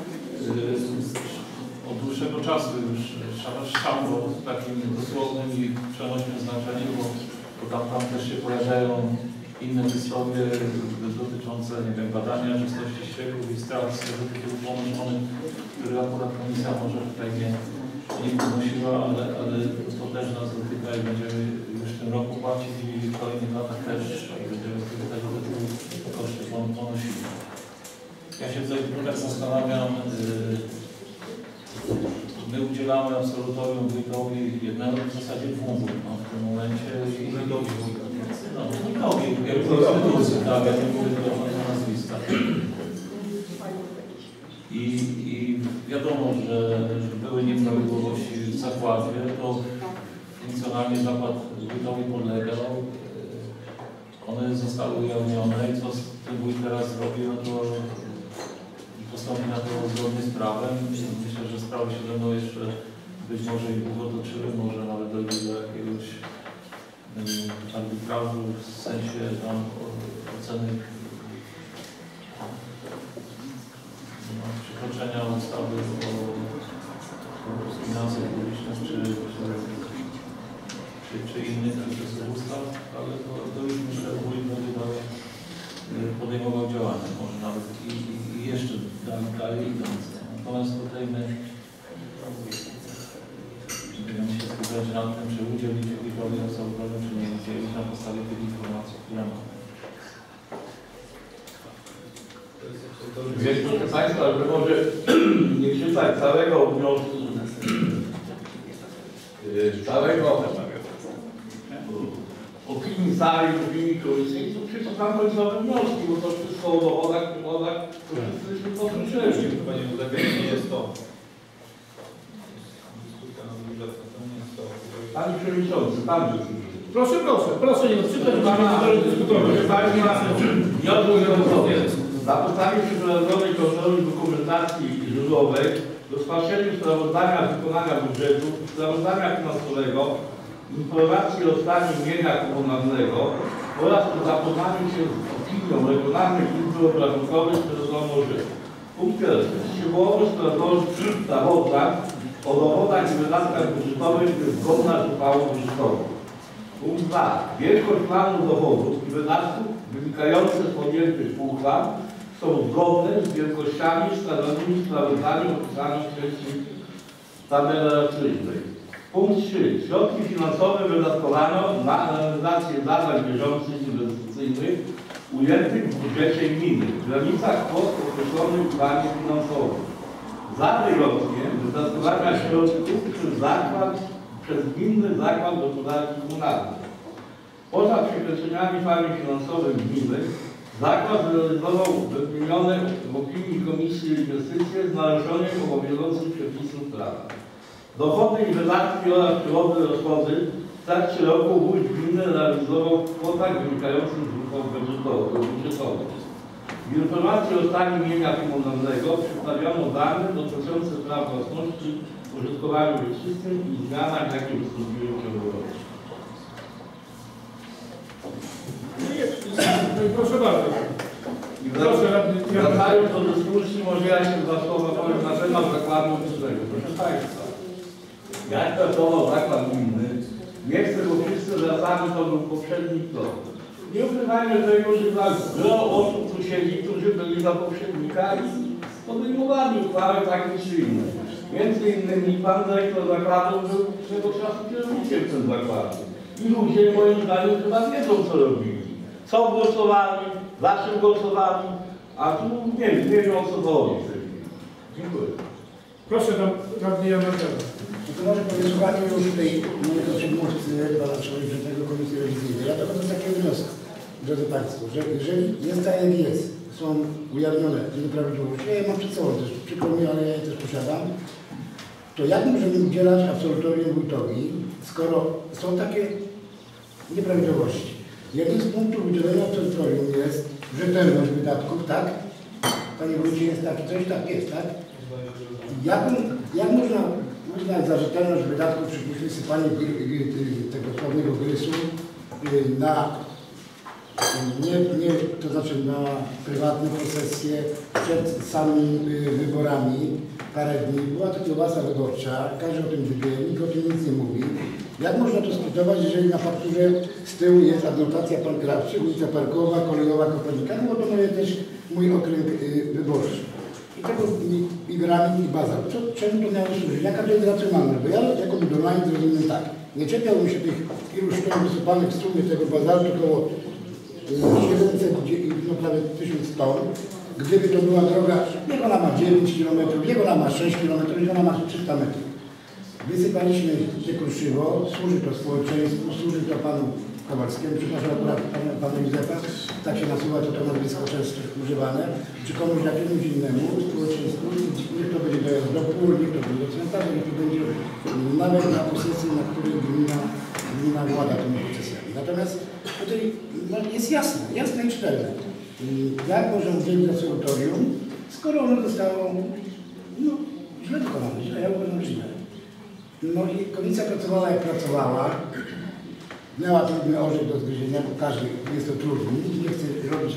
yy, od dłuższego czasu już szambo w takim dosłownym i przenośnym znaczeniu, bo, bo tam, tam też się pojawiają inne historie dotyczące, nie wiem, badania czystości ścieków i strat z tego tytułu ponoszonych, które akurat komisja może tutaj nie, nie podnosiła, ale, ale to też nas dotyka i będziemy już w tym roku płacić i w kolejnych latach też będziemy tego tytułu koszty ponosili. Ja się tutaj tak zastanawiam, yy, my udzielamy absolutorium wójtowi jednego, w zasadzie dwóm wójtom w tym momencie. I wójtowi wójtowi. No, wójtowi, jak to instytucji, tak, ja nie mówię do nazwiska. I, I wiadomo, że, że były nieprawidłowości w zakładzie, to funkcjonalnie zakład wójtowi podlegał. One zostały ujawnione i co ten wójt teraz zrobi, no to postąpi na to zgodnie z prawem. Myślę, że sprawy się będą jeszcze być może i długo toczyły, może nawet dojdzie do jakiegoś arbitrażu w sensie tam oceny no, przekroczenia ustawy o finansach publicznych czy, czy, czy innych ustaw, ale to, to już myślę, że wójt będzie dalej podejmował działania, może nawet i, i jeszcze dalej, dalej idąc. Natomiast tutaj my będziemy się skupiać nad tym, czy udzielić jakiejkolwiek osobom, czy nie udzielić na podstawie tych informacji, które mamy. Więc proszę Państwa, że może nie czytać całego wniosku, całego opinii sali, opinii komisji, to przeczytam końcowe wnioski, bo to wszystko o dowodach, dowodach, to wszyscy to słyszeli. Panie Wójcie, nie jest to. Panie Przewodniczący, Pan wysłuchał. Proszę, proszę, proszę nie odczytać, żeby nie dyskutować. Na podstawie przeprowadzonej kontroli dokumentacji źródłowej, rozpatrzeniu sprawozdania wykonania budżetu, sprawozdania finansowego, informacji o stanie mienia komunalnego oraz po zapoznaniu się z opinią regionalnych izb obrachunkowych stwierdzono, że punkt pierwszy. Szczegółowo stwierdzono sprawozdań o dowodach i wydatkach budżetowych jest zgodna z uchwałą budżetową. Punkt dwa. Wielkość planu dochodów i wydatków wynikających z podjętych uchwał są zgodne z wielkościami wskazanymi w sprawozdaniu opisanym wcześniej w tabeli relacyjnej. Punkt trzy. Środki finansowe wydatkowano na realizację zadań bieżących inwestycyjnych ujętych w budżecie gminy w granicach kwot określonych w planie finansowym. Za wyjątkiem wydatkowania środków przez zakład, przez gminny zakład gospodarki komunalnej. Poza przekroczeniami planu finansowym gminy, zakład zrealizował wymienione w opinii Komisji Inwestycje z naruszeniem obowiązujących przepisów prawa. Dochody i wydatki oraz przychody i rozchody w trakcie roku wójt gminy realizował w kwotach wynikających z uchwał budżetowych. W informacji o stanie mienia komunalnego przedstawiono dane dotyczące praw własności, użytkowaniu wieczystym i zmianach, jakie wystąpiły w ciągu roku. Proszę bardzo. I wracając do dyskusji, może ja się dwa słowa powiem na temat zakładu medycznego. Proszę Państwa, jak pracował zakład gminny, nie chcę, bo wszyscy wracamy, to był poprzedni krok. Nie ukrywajmy tego, że gro osób tu siedzi, którzy byli za poprzednika i podejmowali uchwały takie czy inne. Między innymi pan dyrektor zakładu był swego czasu kierownikiem w tym zakładzie. I ludzie moim zdaniem chyba wiedzą, co robili. Co głosowali, za czym głosowali, a tu nie, nie wiem, o co chodzi w tej chwili. Dziękuję. Proszę tam, radny Jan Marczewski. To może po wysłuchaniu już tej mojego przedmówcy, pana przewodniczącego Komisji Rewizyjnej, ja dochodzę do takiego wniosku, drodzy Państwo, że jeżeli jest tak jak jest, są ujawnione nieprawidłowości, ja je mam przed sobą też, przykro mi, ale ja je też posiadam, to jak możemy udzielać absolutorium wójtowi, skoro są takie nieprawidłowości? Jednym z punktów udzielenia absolutorium jest rzetelność wydatków, tak? Panie wójcie, jest taki coś, tak jest, tak? Jak, jak można uznać za rzetelność wydatków przy wysypaniu tego sławnego grysu na nie, nie, to znaczy na prywatne posesje przed samymi wyborami parę dni. Była to kiełbasa wyborcza, każdy o tym wie, nikt o tym nic nie mówi. Jak można to skwitować, jeżeli na fakturze z tyłu jest adnotacja Pan Krawczy, ulica Parkowa, Kolejowa, Kopernika, no bo to moje też mój okręg wyborczy. I tego i, i granit, i bazar. Co, czemu to miało służyć? Jaka to jest racjonalność? Bo ja jako budowlaniec rozumiem tak. Nie czepiałbym się tych iluś ton wysypanych w sumie tego bazaru, około siedemset, no prawie tysiąc ton. Gdyby to była droga, niech ona ma dziewięć kilometrów, niech ona ma sześć kilometrów, niech ona ma trzysta metrów. Wysypaliśmy te kruszywo, służy to społeczeństwu, służy to panu Kowalskiemu, przepraszam akurat panu, panu Józefa, tak się nasuwa to, to nazwisko często używane, czy komuś jakiemuś innemu społeczeństwu, niech to będzie dojazd do pól, niech to będzie do cmentarza, niech to będzie nawet na posesji, na której gmina, gmina włada tymi procesami. Natomiast tutaj no, jest jasne, jasne i czytelne. Jak możemy udzielić absolutorium, skoro ono zostało no, źle wykonane, źle, ja uważam źle. No i komisja pracowała jak pracowała, miała trudny orzech do zgryzienia, bo każdy jest to trudny, nikt nie chce robić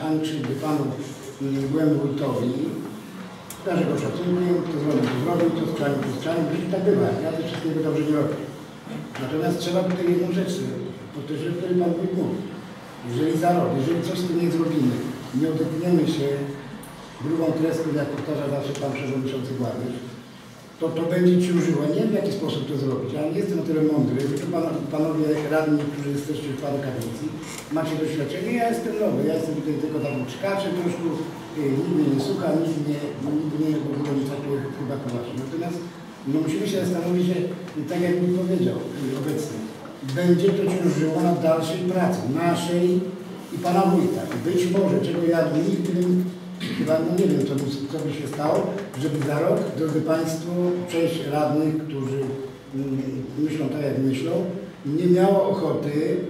ani krzywdy panu byłemu wójtowi. Ja, że go szacuję, to zrobił, to zrobił, to strzelił, to strzelił, i tak bywa. Ja też wszystkiego dobrze nie robię. Natomiast trzeba tutaj jedną rzecz powtórzyć, o której pan wójt mówi. Jeżeli za rok, jeżeli coś z tym nie zrobimy, nie odetniemy się grubą kreską, jak powtarza zawsze pan przewodniczący Gładysz, to to będzie ciążyło. Nie wiem, w jaki sposób to zrobić. Ja nie jestem na tyle mądry. Wy tu pan, panowie radni, którzy jesteście w paru kadencji, macie doświadczenie. Ja jestem nowy. Ja jestem tutaj tylko takim czkaczem troszkę. Nikt mnie nie słucha, nikt mnie, nikt mnie w ogóle nie traktuje chyba poważnie. Natomiast no, musimy się zastanowić, że tak jak mi powiedział obecny, będzie to ciążyło na dalszej pracy naszej i pana wójta. I być może, czego ja nigdy bym, chyba no nie wiem, co by, co by się stało, żeby za rok, drodzy Państwo, część radnych, którzy mm, myślą tak, jak myślą, nie miało ochoty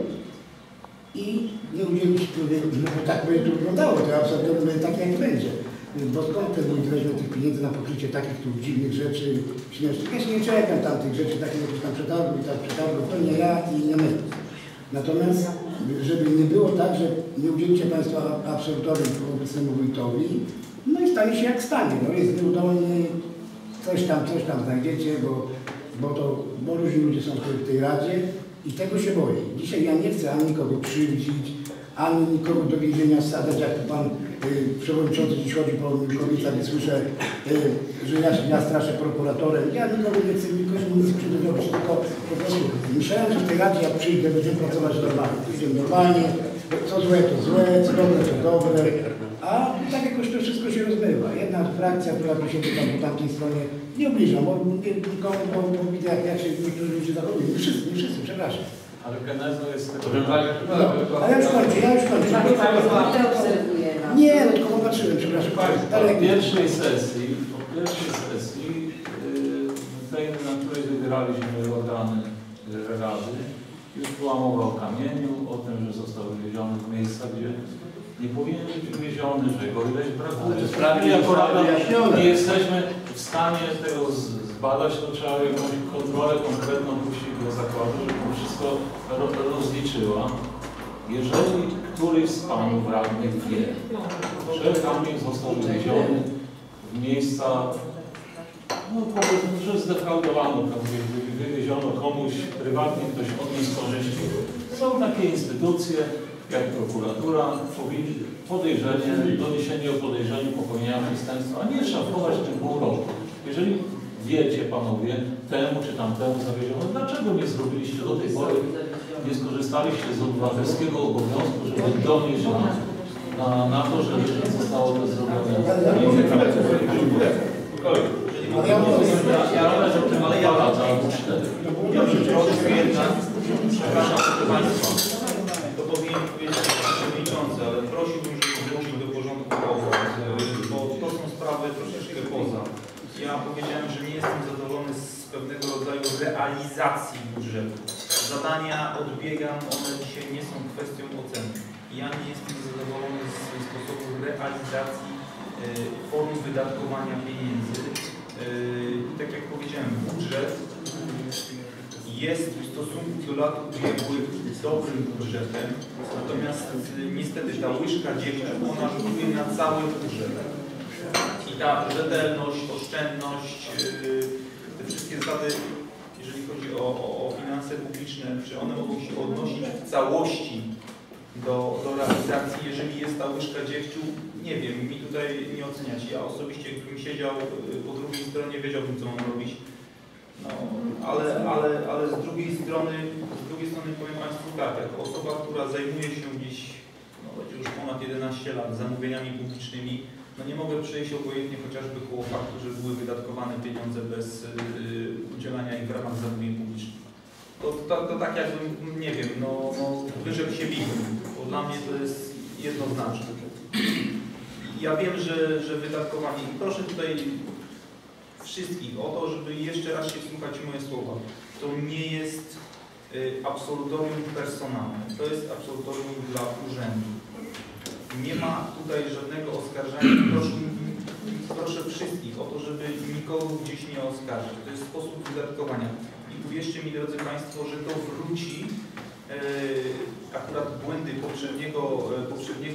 i nie udzielić, no bo tak by to wyglądało, to absolutnie tak, jak będzie. Bo skąd ten wójt weźmie tych pieniędzy na pokrycie takich tu dziwnych rzeczy, śmiesznych. Ja się nie czekam tam tych rzeczy, takich jakieś tam przetargów i tak przetargów, to nie ja i nie my. Natomiast, żeby nie było tak, że nie udzielicie Państwo absolutorium obecnemu wójtowi, no i stanie się jak stanie. No jest nieudolny, coś tam, coś tam znajdziecie, bo, bo to, bo różni ludzie są w tej Radzie i tego się boję. Dzisiaj ja nie chcę ani nikogo krzywdzić, ani nikogo do więzienia wsadzać, jak pan y, przewodniczący dziś chodzi po Milkowicach i słyszę, y, że ja, ja straszę prokuratorem. Ja nikogo nie chcę, nikogo nic krzywdy robić, tylko po prostu myślałem, że w tej Radzie jak przyjdę, będziemy pracować normalnie. Pójdziemy normalnie, co złe to złe, co dobre to dobre, a tak jakoś to wszystko się rozmywa. Jedna frakcja, która tu siedzi tam po tamtej stronie, nie obliżam, bo nie, nikomu, bo, bo widzę jak, jak się niektórzy ludzie zachowują. Nie wszyscy, nie wszyscy, przepraszam. Ale genezą jest tego, że... No, ale ja już kończę, ja już kończę. Nie, no tylko popatrzyłem, przepraszam. Po pierwszej sesji, po pierwszej sesji, tej, na której wybieraliśmy organy Rady, już była mowa o kamieniu, o tym, że został wywieziony w miejsca, gdzie nie powinien być wywieziony, że jego ileś brakuje. My jako Rada nie jesteśmy w stanie tego zbadać, to trzeba jakąś kontrolę konkretną puścić do zakładu, żeby to wszystko rozliczyła. Jeżeli któryś z panów radnych wie, że kamień został wywieziony w miejsca, no powiedzmy, że zdefraudowano, wywieziono komuś prywatnie, ktoś odniósł korzyści. Są takie instytucje, jak prokuratura, podejrzenie, doniesienie o podejrzeniu popełnienia przestępstwa, a nie trzeba wchować w tym pół roku. Jeżeli wiecie panowie, temu czy tamtemu zawieziono, dlaczego nie zrobiliście do tej pory, nie skorzystaliście z obywatelskiego obowiązku, żeby donieść na, na, na to, że jeżeli zostało to zrobione. Ale że tym ale ja lata albo cztery. Przepraszam, proszę Państwa, to powinien powiedzieć przewodniczący, ale prosiłbym, żeby wrócić do porządku obrad, bo to są sprawy troszeczkę poza. Ja powiedziałem, że nie jestem zadowolony z pewnego rodzaju realizacji budżetu. Zadania odbiegam, one dzisiaj nie są kwestią oceny. Ja nie jestem zadowolony z sposobu realizacji y, form wydatkowania pieniędzy. Y, tak jak powiedziałem, budżet jest w stosunku do lat ubiegłych dobrym budżetem, natomiast y, niestety ta łyżka dziegciu, ona rzutuje na cały budżet. I ta rzetelność, oszczędność, yy, te wszystkie zasady, jeżeli chodzi o, o, o finanse publiczne, czy one mogą się odnosić w całości do, do realizacji, jeżeli jest ta łyżka dziegciu, nie wiem, mi tutaj nie oceniać. Ja osobiście, gdybym siedział po drugiej stronie, wiedziałbym, co mam robić. No, ale, ale, ale z drugiej strony, z drugiej strony powiem Państwu tak, jako osoba, która zajmuje się gdzieś, no będzie już ponad jedenaście lat, zamówieniami publicznymi, no nie mogę przejść obojętnie chociażby koło faktu, że były wydatkowane pieniądze bez yy, udzielania ich w ramach zamówień publicznych. To, to, to tak jakbym, nie wiem, no, no wyrzekł się bibli, bo dla mnie to jest jednoznaczne. Ja wiem, że, że wydatkowanie, proszę tutaj wszystkich o to, żeby jeszcze raz się wsłuchać w moje słowa. To nie jest y, absolutorium personalne, to jest absolutorium dla urzędu. Nie ma tutaj żadnego oskarżania. Proszę, proszę wszystkich o to, żeby nikogo gdzieś nie oskarżyć. To jest sposób wydatkowania. I uwierzcie mi, drodzy Państwo, że to wróci. E, akurat błędy poprzedniego, poprzedniego budżetu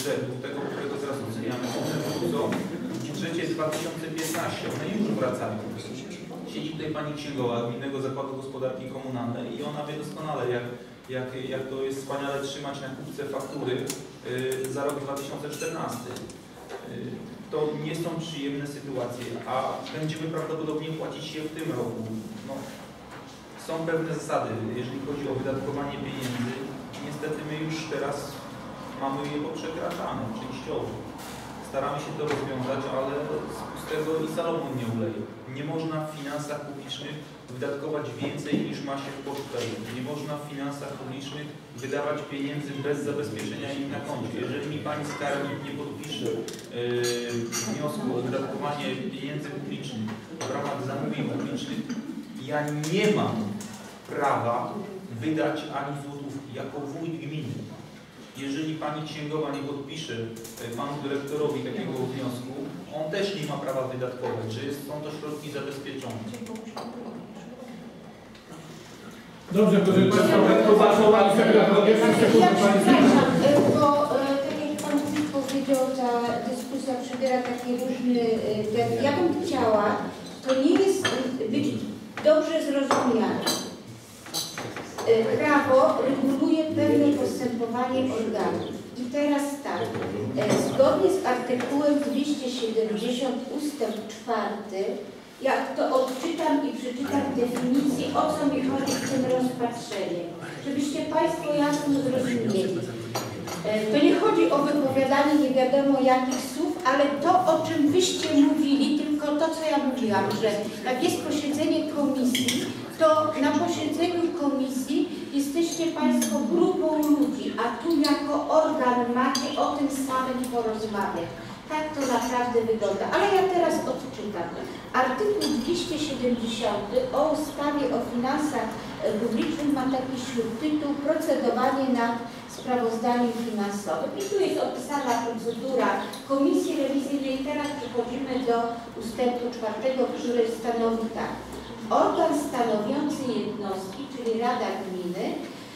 budżetu, tego, którego teraz oceniamy, one wrócą w budżecie dwa tysiące piętnastym. One już wracają. Siedzi tutaj pani księgowa Gminnego Zakładu Gospodarki Komunalnej i ona wie doskonale, jak, jak, jak to jest wspaniale trzymać na kupce faktury yy, za rok dwa tysiące czternasty. Yy, to nie są przyjemne sytuacje, a będziemy prawdopodobnie płacić je w tym roku. No, są pewne zasady, jeżeli chodzi o wydatkowanie pieniędzy. Niestety my już teraz mamy je poprzekraczane częściowo. Staramy się to rozwiązać, ale z pustego i Salomon nie uleje. Nie można w finansach publicznych wydatkować więcej niż ma się w portfelu. Nie można w finansach publicznych wydawać pieniędzy bez zabezpieczenia ich na koncie. Jeżeli mi pani skarbnik nie podpisze yy, wniosku o wydatkowanie pieniędzy publicznych w ramach zamówień publicznych, ja nie mam prawa wydać ani złotówki jako wójt gminy. Jeżeli pani księgowa nie podpisze panu dyrektorowi takiego wniosku, on też nie ma prawa wydatkować, że jest, są to środki zabezpieczone. Dobrze, proszę Państwa, uważam, Pani Sekretarz, jeszcze Ja sekund, Pani przepraszam, bo e, tak jak Pan powiedział, ta dyskusja przybiera taki różny ten. Ja bym chciała, to nie jest być dobrze zrozumiane. Prawo reguluje pewne postępowanie organów. I teraz tak, zgodnie z artykułem dwieście siedemdziesiąt ustęp czwarty, jak to odczytam i przeczytam definicję, o co mi chodzi z tym rozpatrzeniem, żebyście Państwo jasno zrozumieli. To nie chodzi o wypowiadanie nie wiadomo jakich słów, ale to, o czym Wyście mówili, tylko to, co ja mówiłam, że jak jest posiedzenie komisji, to na posiedzeniu komisji jesteście Państwo grupą ludzi, a tu jako organ macie o tym samym porozmawiać. Tak to naprawdę wygląda. Ale ja teraz odczytam. Artykuł dwieście siedemdziesiąty o ustawie o finansach publicznych ma taki śródtytuł Procedowanie nad sprawozdaniem finansowym. I tu jest opisana procedura Komisji Rewizyjnej. Teraz przechodzimy do ustępu czwartego, który stanowi tak. Organ stanowiący jednostki, czyli Rada Gminy,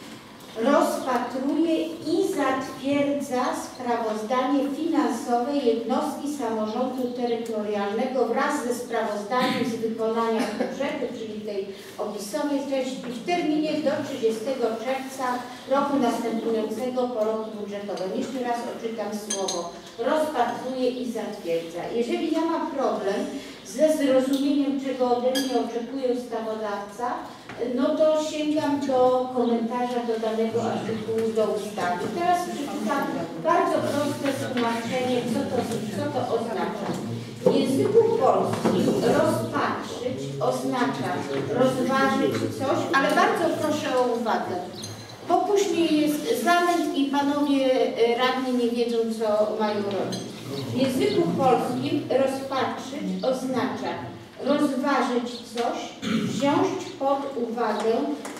rozpatruje i zatwierdza sprawozdanie finansowe jednostki samorządu terytorialnego wraz ze sprawozdaniem z wykonania budżetu, czyli tej opisowej treści, w terminie do trzydziestego czerwca roku następującego po roku budżetowym. Jeszcze raz odczytam słowo. Rozpatruje i zatwierdza. Jeżeli ja mam problem ze zrozumieniem, czego ode mnie oczekuje ustawodawca, no to sięgam do komentarza do danego artykułu do ustawy. Teraz przeczytam bardzo proste tłumaczenie, co to, co to oznacza. W języku polskim rozpatrzyć oznacza rozważyć coś, ale bardzo proszę o uwagę, bo później jest zamęt i panowie radni nie wiedzą, co mają robić. W języku polskim rozpatrzyć oznacza rozważyć coś, wziąć pod uwagę,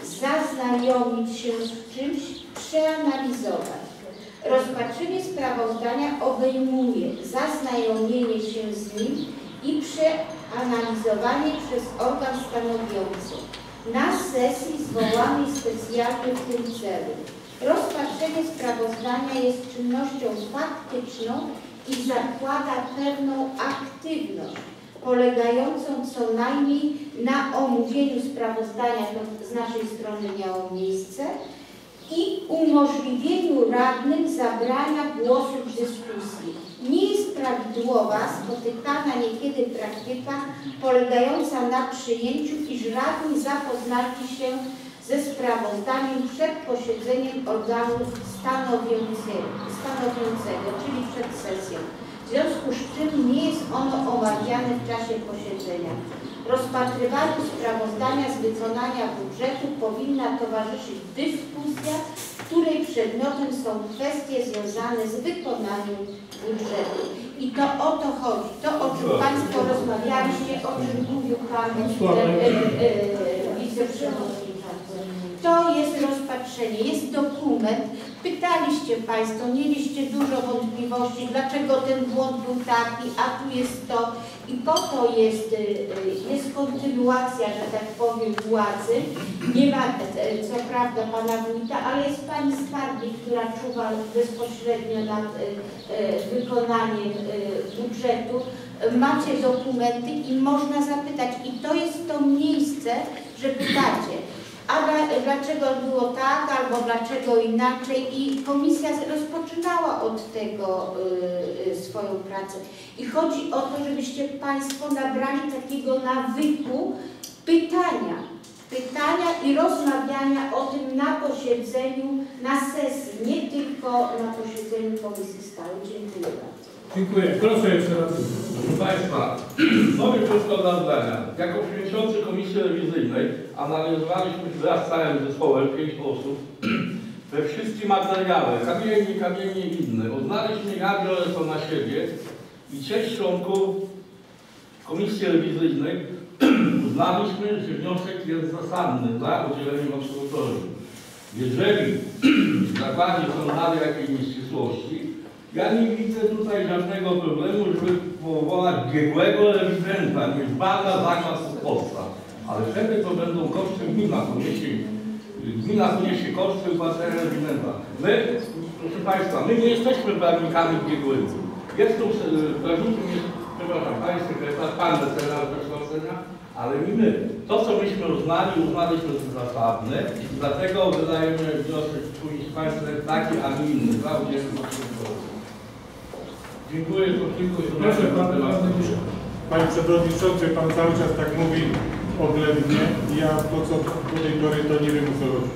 zaznajomić się z czymś, przeanalizować. Rozpatrzenie sprawozdania obejmuje zaznajomienie się z nim i przeanalizowanie przez organ stanowiący na sesji zwołanej specjalnie w tym celu. Rozpatrzenie sprawozdania jest czynnością faktyczną i zakłada pewną aktywność polegającą co najmniej na omówieniu sprawozdania, to z naszej strony miało miejsce, i umożliwieniu radnym zabrania głosu w dyskusji. Nie jest prawidłowa spotykana niekiedy praktyka polegająca na przyjęciu, iż radni zapoznali się ze sprawozdaniem przed posiedzeniem organu stanowiącego, stanowiącego, czyli przed sesją. W związku z czym nie jest ono omawiane w czasie posiedzenia. Rozpatrywaniu sprawozdania z wykonania budżetu powinna towarzyszyć dyskusja, której przedmiotem są kwestie związane z wykonaniem budżetu. I to o to chodzi. To, o czym Państwo rozmawialiście, o czym mówił Pan e, e, e, wiceprzewodniczący. To jest rozpatrzenie, jest dokument. Pytaliście Państwo, mieliście dużo wątpliwości. wątpliwości, dlaczego ten błąd był taki, a tu jest to. I po to jest, jest kontynuacja, że tak powiem, władzy. Nie ma co prawda pana wójta, ale jest pani skarbnik, która czuwa bezpośrednio nad wykonaniem budżetu. Macie dokumenty i można zapytać. I to jest to miejsce, że pytacie. A dla, dlaczego było tak, albo dlaczego inaczej? I komisja rozpoczynała od tego y, y, swoją pracę. I chodzi o to, żebyście Państwo nabrali takiego nawyku pytania. Pytania i rozmawiania o tym na posiedzeniu, na sesji, nie tylko na posiedzeniu komisji stałej. Dziękuję bardzo. Dziękuję. Proszę jeszcze raz. Proszę Państwa, mamy wszystko do zdania. Jako przewodniczący Komisji Rewizyjnej analizowaliśmy wraz z całym zespołem, pięć osób, we wszystkie materiały, kamieni, kamieni inne. Uznaliśmy, ja biorę to na siebie i część członków Komisji Rewizyjnej uznaliśmy, że wniosek jest zasadny dla udzielenia absolutorium. Jeżeli w zakładzie są dalej jakieś nieścisłości, ja nie widzę tutaj żadnego problemu, żeby powołać biegłego rewidenta, niech bada zakład podstaw. Ale wtedy to będą koszty gmina poniesie, gmina poniesie koszty płacenia rewidenta. My, proszę Państwa, my nie jesteśmy prawnikami biegłymi. Jest tu prawnikiem, jest, przepraszam, Pani Sekretarz, Pan Weteran Przekształcenia, ale nie my. To, co myśmy uznali, uznaliśmy za zasadne, dlatego wydajemy wniosek wspólnie z Państwem taki, a nie inny. Dla udzielenia Dziękuję, to tylko Proszę pan, Panie Przewodniczący, Pan cały czas tak mówi oględnie. Ja to, co do tej pory, to nie wiem, o co chodzi.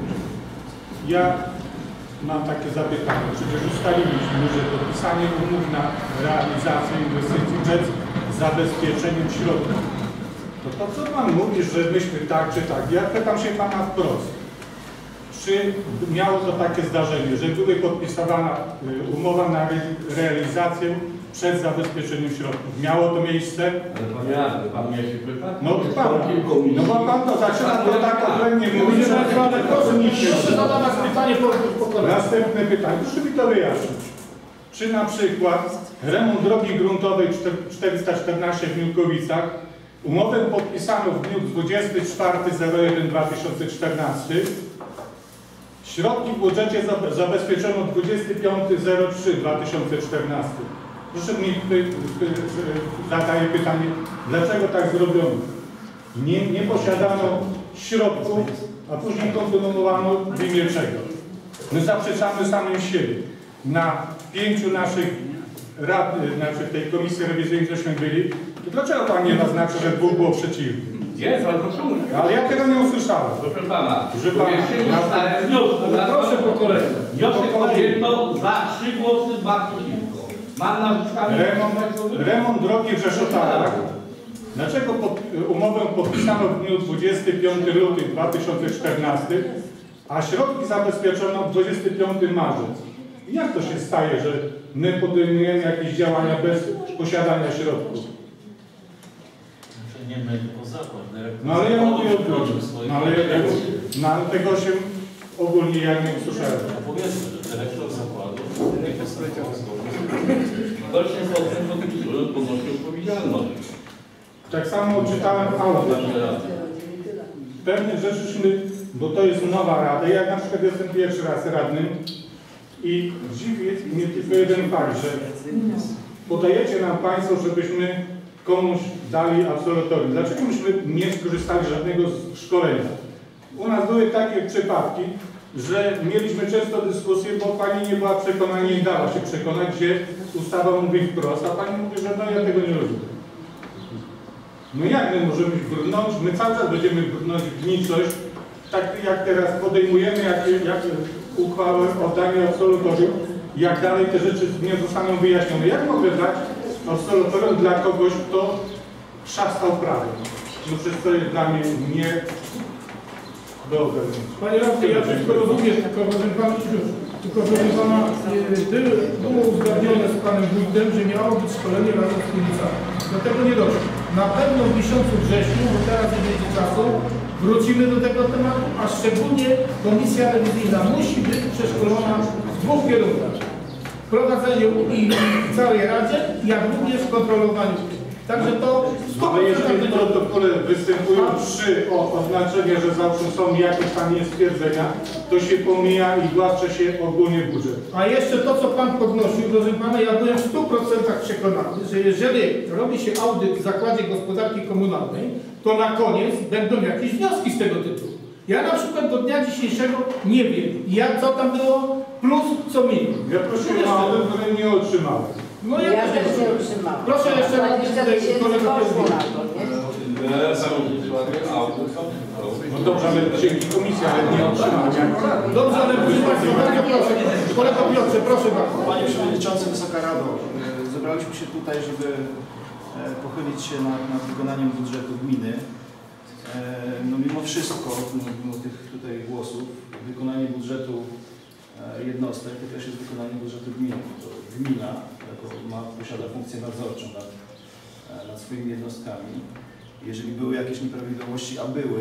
Ja mam takie zapytanie. Przecież ustaliliśmy, że podpisanie umów na realizację inwestycji przed zabezpieczeniem środków. To to, co Pan mówi, że myśmy tak czy tak. Ja pytam się Pana wprost. Czy miało to takie zdarzenie, że były podpisywana umowa na realizację przed zabezpieczeniem środków? Miało to miejsce? Ale Panie Jarku, Pan mnie się pyta? No Pan, no bo Pan to zaczyna to tak odwrotnie mówić, ale proszę mi się zadawać pytanie po kolei. Następne pytanie, proszę mi to wyjaśnić. Czy na przykład remont drogi gruntowej czterysta czternaście w Miłkowicach, umowę podpisano w dniu dwudziestego czwartego pierwszego dwa tysiące czternastego, środki w budżecie zabezpieczono dwudziestego piątego trzeciego dwa tysiące czternastego. Proszę mi zadaję pytanie, dlaczego tak zrobiono? Nie, nie posiadano środków, a później kontynuowano w imię czego? My zaprzeczamy samym siebie. Na pięciu naszych rad, znaczy w tej komisji rewizyjnej, żeśmy byli, to dlaczego Pan nie naznaczy, że dwóch było przeciwnych? Jest, ale to są. Ale ja tego nie usłyszałem. Proszę Pana, że Pan na wniosku, proszę po kolei. Wniosek podjęto za trzy głosy bardzo szybko. Mam na remont, remont drogi w Rzeszotarach. Dlaczego pod, umowę podpisano w dniu dwudziestego piątego lutego dwa tysiące czternastego, a środki zabezpieczono dwudziestego piątego marzec? Jak to się staje, że my podejmujemy jakieś działania bez posiadania środków? Nie my, tylko zakład. No ale ja mówię o tym. No ale ja, na tego się ogólnie ja nie usłyszałem. Powiedzmy, że dyrektor zakładu nie postępował właśnie po tym podpisując podnosi odpowiedzialność. Tak samo czytałem w audyt. Pewnych rzeczyśmy, bo to jest nowa rada. Ja na przykład jestem pierwszy raz radnym i dziwi mnie tylko jeden fakt, że podajecie nam Państwo, żebyśmy komuś dali absolutorium. Dlaczego myśmy nie skorzystali z żadnego szkolenia? U nas były takie przypadki, że mieliśmy często dyskusję, bo Pani nie była przekonana, nie dała się przekonać, gdzie ustawa mówi wprost, a Pani mówi, że no ja tego nie rozumiem. No jak my możemy brnąć? My cały czas będziemy brnąć w nicość, tak jak teraz podejmujemy jak, jak uchwałę o daniu absolutorium, jak dalej te rzeczy nie zostaną wyjaśnione. Jak mogę dać absolutorium dla kogoś, kto szastał prawem? No przecież to jest dla mnie nie do ogarnięcia. Panie radny, ja wszystko rozumiem, tylko proszę Pana, tylko proszę Pana, było uzgodnione z Panem Wójtem, że miało być szkolenie razem z ulicami. Do tego nie doszło. Na pewno w miesiącu wrześniu, bo teraz nie będzie czasu, wrócimy do tego tematu, a szczególnie komisja rewizyjna musi być przeszkolona w dwóch kierunkach. prowadzeniu i całej Radzie, jak również kontrolowaniu. Także to Ale jeżeli w protokole występują trzy o oznaczenia, że zawsze są jakieś tam nie stwierdzenia, to się pomija i głaszcze się ogólnie budżet. A jeszcze to, co Pan podnosił, proszę Pana, ja byłem w stu procentach przekonany, że jeżeli robi się audyt w Zakładzie Gospodarki Komunalnej, to na koniec będą jakieś wnioski z tego tytułu. Ja na przykład do dnia dzisiejszego nie wiem, jak, co tam było, plus, co minus. Ja prosiłem o audyt, który nie otrzymałem. No ja, Ja też nie utrzymałam. Proszę jeszcze raz, kolega poszło na to, nie? No dobrze, ale dzięki komisji, ale nie otrzymałem. Dobrze, ale proszę Państwa, bardzo proszę. Kolega Piotrze, proszę bardzo. Panie Przewodniczący, Wysoka Rado, zebraliśmy się tutaj, żeby pochylić się nad, nad wykonaniem budżetu gminy. No mimo wszystko, mimo tych tutaj głosów, wykonanie budżetu jednostek to też jest wykonanie budżetu gminy. To gmina jako ma, posiada funkcję nadzorczą nad, nad swoimi jednostkami. Jeżeli były jakieś nieprawidłowości, a były,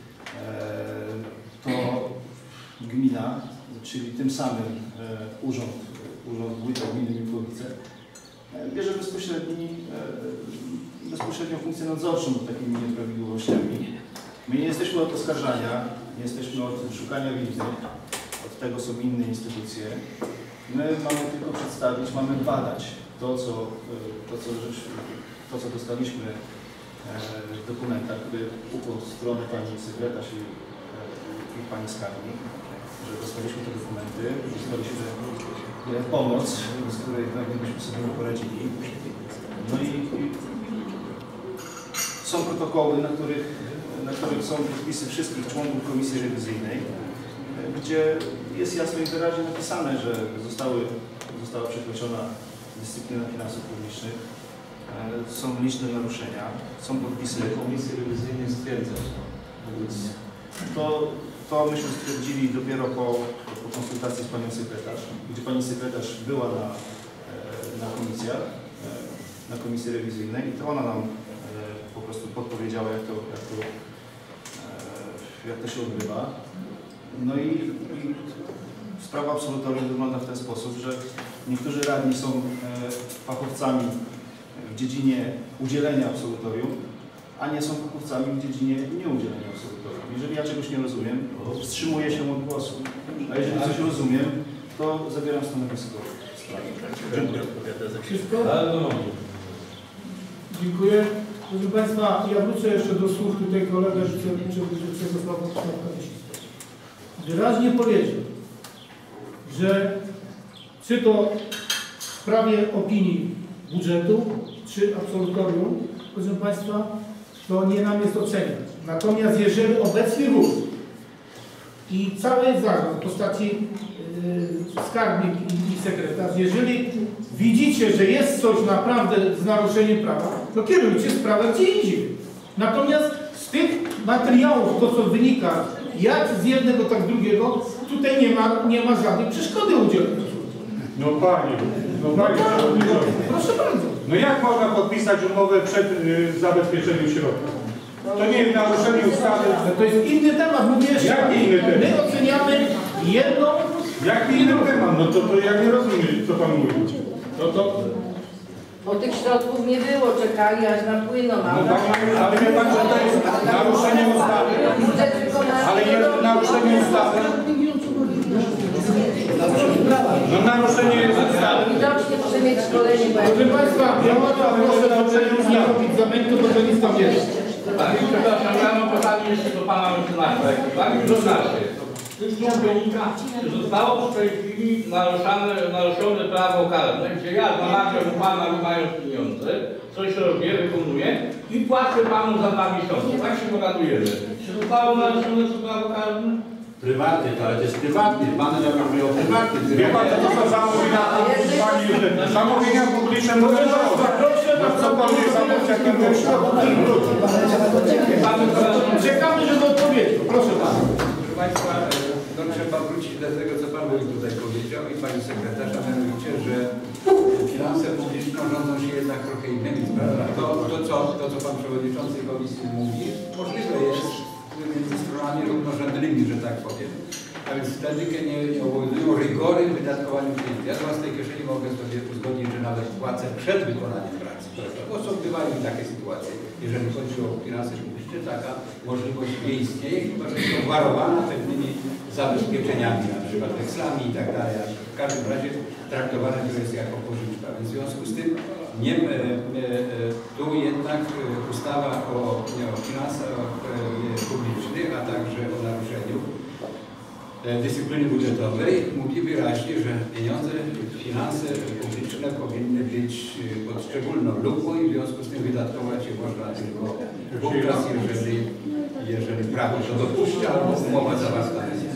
to gmina, czyli tym samym urząd, urząd wójta gminy Mikowice, bierze bezpośredni, bezpośrednią funkcję nadzorczą nad takimi nieprawidłowościami. My nie jesteśmy od oskarżania, nie jesteśmy od szukania winy, od tego są inne instytucje. My mamy tylko przedstawić, mamy badać to, co, to, co, to, co dostaliśmy w dokumentach, który ukłon z strony pani sekretarz i, i pani skarbnik, że dostaliśmy te dokumenty, dostaliśmy pomoc, z której pewnie byśmy sobie nie poradzili. No i, i są protokoły, na których, na których są podpisy wszystkich członków komisji rewizyjnej, gdzie jest jasno i wyraźnie napisane, że zostały, została przekroczona dyscyplina finansów publicznych, są liczne naruszenia, są podpisy komisji rewizyjnej stwierdzać. To, to myśmy stwierdzili dopiero po, po konsultacji z panią sekretarz, gdzie pani sekretarz była na, na komisjach, na komisji rewizyjnej i to ona nam po prostu podpowiedziała, jak to, jak to, jak to się odbywa. No i, i sprawa absolutorium wygląda w ten sposób, że niektórzy radni są fachowcami w dziedzinie udzielenia absolutorium, a nie są fachowcami w dziedzinie nieudzielenia absolutorium. Jeżeli ja czegoś nie rozumiem, to wstrzymuję się od głosu, a jeżeli coś rozumiem, to zabieram stanowisko w sprawie. Dziękuję. Wszystko? Dziękuję. Proszę Państwa, ja wrócę jeszcze do słów tutaj kolega Czesława Kowalczyka. Wyraźnie powiedział, że czy to w sprawie opinii budżetu, czy absolutorium, proszę Państwa, to nie nam jest oceniać. Natomiast jeżeli obecny ruch i cały zarząd w postaci yy, skarbnik i, i sekretarz, jeżeli widzicie, że jest coś naprawdę z naruszeniem prawa, to kierujcie sprawę gdzie indziej. Natomiast z tych materiałów, to co wynika, jak z jednego, tak z drugiego, tutaj nie ma, nie ma żadnej przeszkody udzielenia. No panie, no panie, no, no, proszę bardzo. No jak można podpisać umowę przed y, zabezpieczeniem środka? To nie jest naruszenie ustawy. No to jest inny temat, mówię jeszcze. Jaki inny temat? My oceniamy jedną... Jaki inny temat? No to, to ja nie rozumiem, co pan mówi. No to... Bo tych środków nie było, czekali aż napłyną. No panie, ale wie pan, że to jest naruszenie ustawy. Ale jest naruszenie ustawy. No naruszenie jest ustawy. Widocznie może mieć szkolenie, bo Proszę Państwa, ja proszę nauczycieli nie robić zamętu, bo to nic tam jest. Panie przepraszam, ja mam pytanie jeszcze do pana mecenaša. Panie mecenasie, z tym wynika, że zostało w tej chwili naruszone, naruszone prawo karne, gdzie ja zamawiam u pana, wymając pieniądze, coś robię, wykonuję i płacę panu za dwa miesiące. Tak się dogadujemy. Czy zostało naruszone to prawo karne? Prywatny, ale to jest prywatny. Pan ja mówię o prywatnym. Wie pan, to są zamówienia, pani, zamówienia publiczne należało. Proszę na cokolwiek zamówić, jak ten Czekamy, żeby odpowiedział. Proszę Pana. Proszę Państwa, no trzeba wrócić do tego, co Pan Wójt tutaj powiedział i Pani Sekretarz, a mianowicie, że finanse publiczne rządzą się jednak trochę innymi sprawami. To, to, co, to, co Pan Przewodniczący Komisji mówi, możliwe jest między stronami równorzędnymi, że tak powiem. A więc wtedy nie, nie obowiązują rygory w wydatkowaniu pieniędzy. Ja z własnej kieszeni mogę sobie uzgodnić, że nawet płacę przed wykonaniem pracy. Bo są, bywają takie sytuacje. Jeżeli chodzi o finanse publiczne, taka możliwość nie istnieje, chyba że jest obwarowana pewnymi zabezpieczeniami, na przykład wekslami i tak dalej. W każdym razie traktowane to jest jako pożyczka. Więc w związku z tym nie, e, e, tu jednak ustawa o, nie, o finansach publicznych, a także o naruszeniu dyscypliny budżetowej mówi wyraźnie, że pieniądze, finanse publiczne powinny być pod szczególną lupą i w związku z tym wydatkować je można tylko wówczas, jeżeli, jeżeli prawo to dopuszcza albo umowa zawarta jest.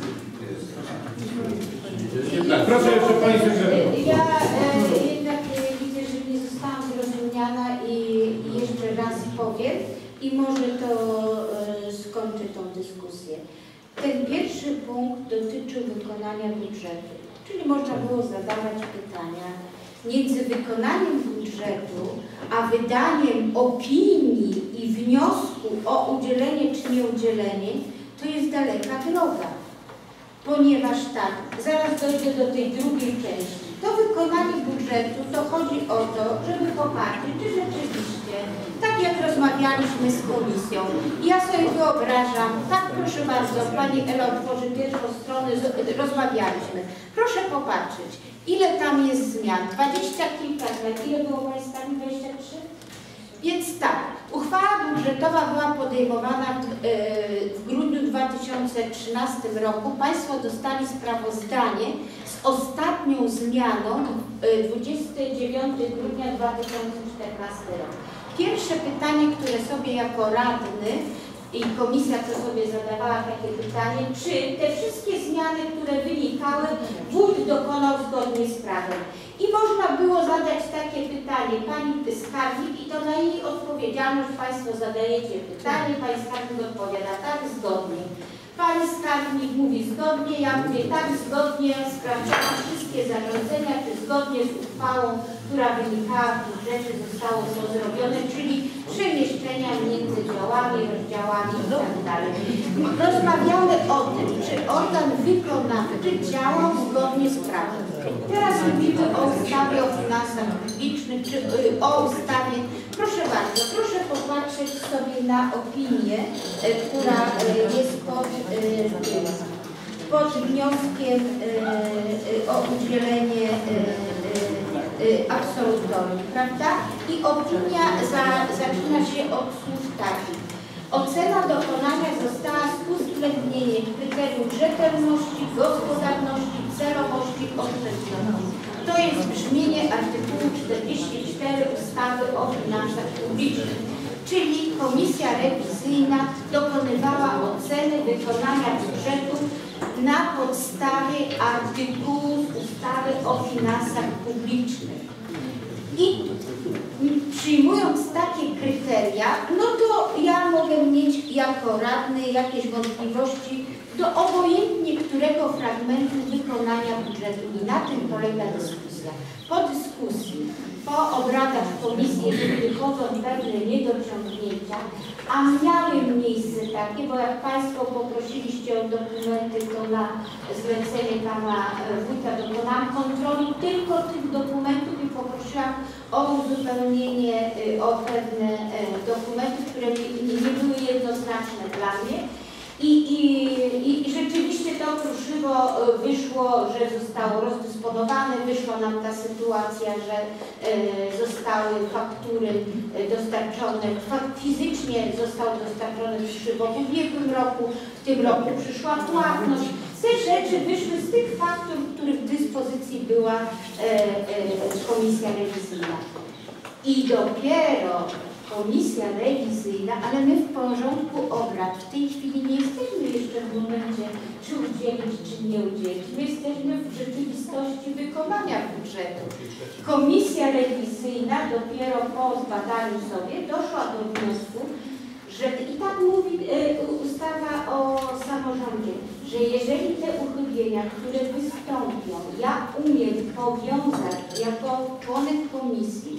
Proszę jeszcze Pani Sekretarz. Ja e, jednak e, widzę, że nie zostałam zrozumiana i, i jeszcze raz powiem i może to e, skończy tą dyskusję. Ten pierwszy punkt dotyczył wykonania budżetu, czyli można było zadawać pytania. Między wykonaniem budżetu a wydaniem opinii i wniosku o udzielenie czy nieudzielenie to jest daleka droga. Ponieważ tak, zaraz dojdę do tej drugiej części. To wykonanie budżetu to chodzi o to, żeby popatrzeć, czy rzeczywiście, tak jak rozmawialiśmy z komisją, ja sobie wyobrażam, tak proszę bardzo, Pani Ela otworzy pierwszą stronę, rozmawialiśmy. Proszę popatrzeć, ile tam jest zmian, dwadzieścia kilka zmian, ile było Państwa, dwadzieścia trzy? Więc tak, uchwała budżetowa była podejmowana w, yy, w grudniu dwa tysiące trzynastym roku. Państwo dostali sprawozdanie z ostatnią zmianą yy, dwudziestego dziewiątego grudnia dwa tysiące czternastego roku. Pierwsze pytanie, które sobie jako radny i komisja co sobie zadawała takie pytanie, czy te wszystkie zmiany, które wynikały, wójt dokonał zgodnie z prawem. I można było zadać takie pytanie, Pani skarbnik, i to na jej odpowiedzialność Państwo zadajecie pytanie, Pani skarbnik odpowiada tak, zgodnie. Pani skarbnik mówi zgodnie, ja mówię tak, zgodnie, sprawdzałam wszystkie zarządzenia, czy zgodnie z uchwałą, która wynikała w budżecie, zostało to zrobione, czyli przemieszczenia między działami, rozdziałami i tak dalej. Rozmawiamy o tym, czy organ wykonawczy działał zgodnie z prawem. Teraz mówimy o ustawie o finansach publicznych, czy y, o ustawie. Proszę bardzo, proszę popatrzeć sobie na opinię, y, która y, jest pod, y, pod wnioskiem y, y, o udzielenie y, y, y, absolutorium, prawda? I opinia za, zaczyna się od słów takich. Ocena dokonania została z uwzględnieniem kryterium rzetelności, gospodarności, celowości, oszczędności. To jest brzmienie artykułu czterdzieści cztery ustawy o finansach publicznych, czyli Komisja Rewizyjna dokonywała oceny wykonania budżetu na podstawie artykułu ustawy o finansach publicznych. I przyjmując takie kryteria, no to ja mogę mieć jako radny jakieś wątpliwości do obojętnie którego fragmentu wykonania budżetu. I na tym polega dyskusja. Po dyskusji, po obradach komisji, jeżeli wychodzą pewne niedociągnięcia, a miały miejsce takie, bo jak Państwo poprosiliście o dokumenty, to na zlecenie Pana Wójta dokonałam kontroli tylko tych dokumentów i poprosiłam o uzupełnienie o pewne dokumenty, które nie były jednoznaczne dla mnie. I, i, I rzeczywiście to kruszywo wyszło, że zostało rozdysponowane, wyszła nam ta sytuacja, że e, zostały faktury dostarczone, fizycznie zostały dostarczone kruszywo w ubiegłym roku, w tym roku przyszła płatność. Te rzeczy wyszły z tych faktur, których w dyspozycji była e, e, komisja rewizyjna. I dopiero komisja rewizyjna, ale my w porządku obrad w tej chwili nie jesteśmy jeszcze w momencie, czy udzielić, czy nie udzielić. My jesteśmy w rzeczywistości wykonania budżetu. Komisja rewizyjna dopiero po zbadaniu sobie doszła do wniosku, że i tak mówi e, ustawa o samorządzie, że jeżeli te uchybienia, które wystąpią, ja umiem powiązać jako członek komisji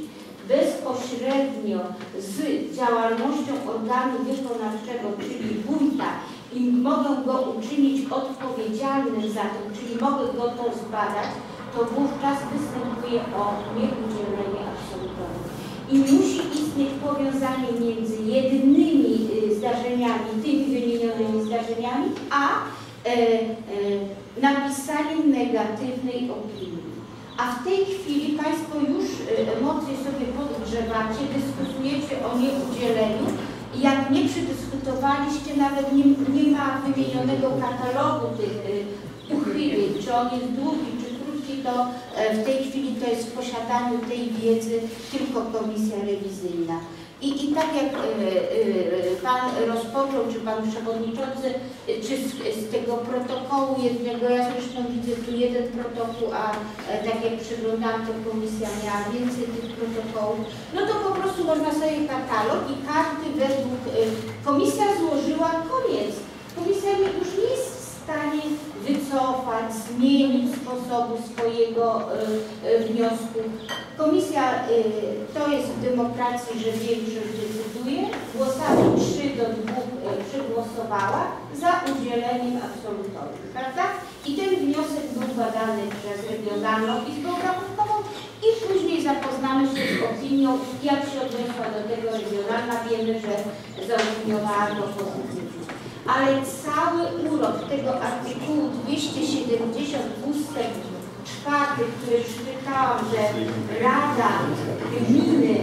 bezpośrednio z działalnością organu wykonawczego, czyli wójta, i mogę go uczynić odpowiedzialnym za to, czyli mogę go to zbadać, to wówczas występuje o nieudzielenie absolutorium. I musi istnieć powiązanie między jednymi zdarzeniami, tymi wymienionymi zdarzeniami, a e, e, napisaniem negatywnej opinii. A w tej chwili Państwo już emocje sobie podgrzewacie, dyskutujecie o nieudzieleniu i jak nie przedyskutowaliście, nawet nie, nie ma wymienionego katalogu tych uchybień, czy on jest długi, czy krótki, to w tej chwili to jest w posiadaniu tej wiedzy tylko komisja rewizyjna. I, I tak jak y, y, Pan rozpoczął, czy Pan Przewodniczący, y, czy z, z tego protokołu jednego, ja zresztą widzę tu jeden protokół, a y, tak jak przyglądałam, to komisja miała więcej tych protokołów, no to po prostu można sobie katalog i karty według, y, komisja złożyła, koniec. Komisja już nie jest w stanie wycofać, zmienić sposobu swojego y, y, wniosku. Komisja, y, to jest w demokracji, że większość decyduje, głosami trzy do dwóch y, przegłosowała za udzieleniem absolutorium, prawda? I ten wniosek był badany przez Regionalną Izbę Obrachunkową i później zapoznamy się z opinią, jak się odniosła do tego regionalna. Wiemy, że zaopiniowała go pozytywnie. Ale cały urok tego artykułu dwieście siedemdziesiąt ustęp czwarty, który przeczytałam, że Rada Gminy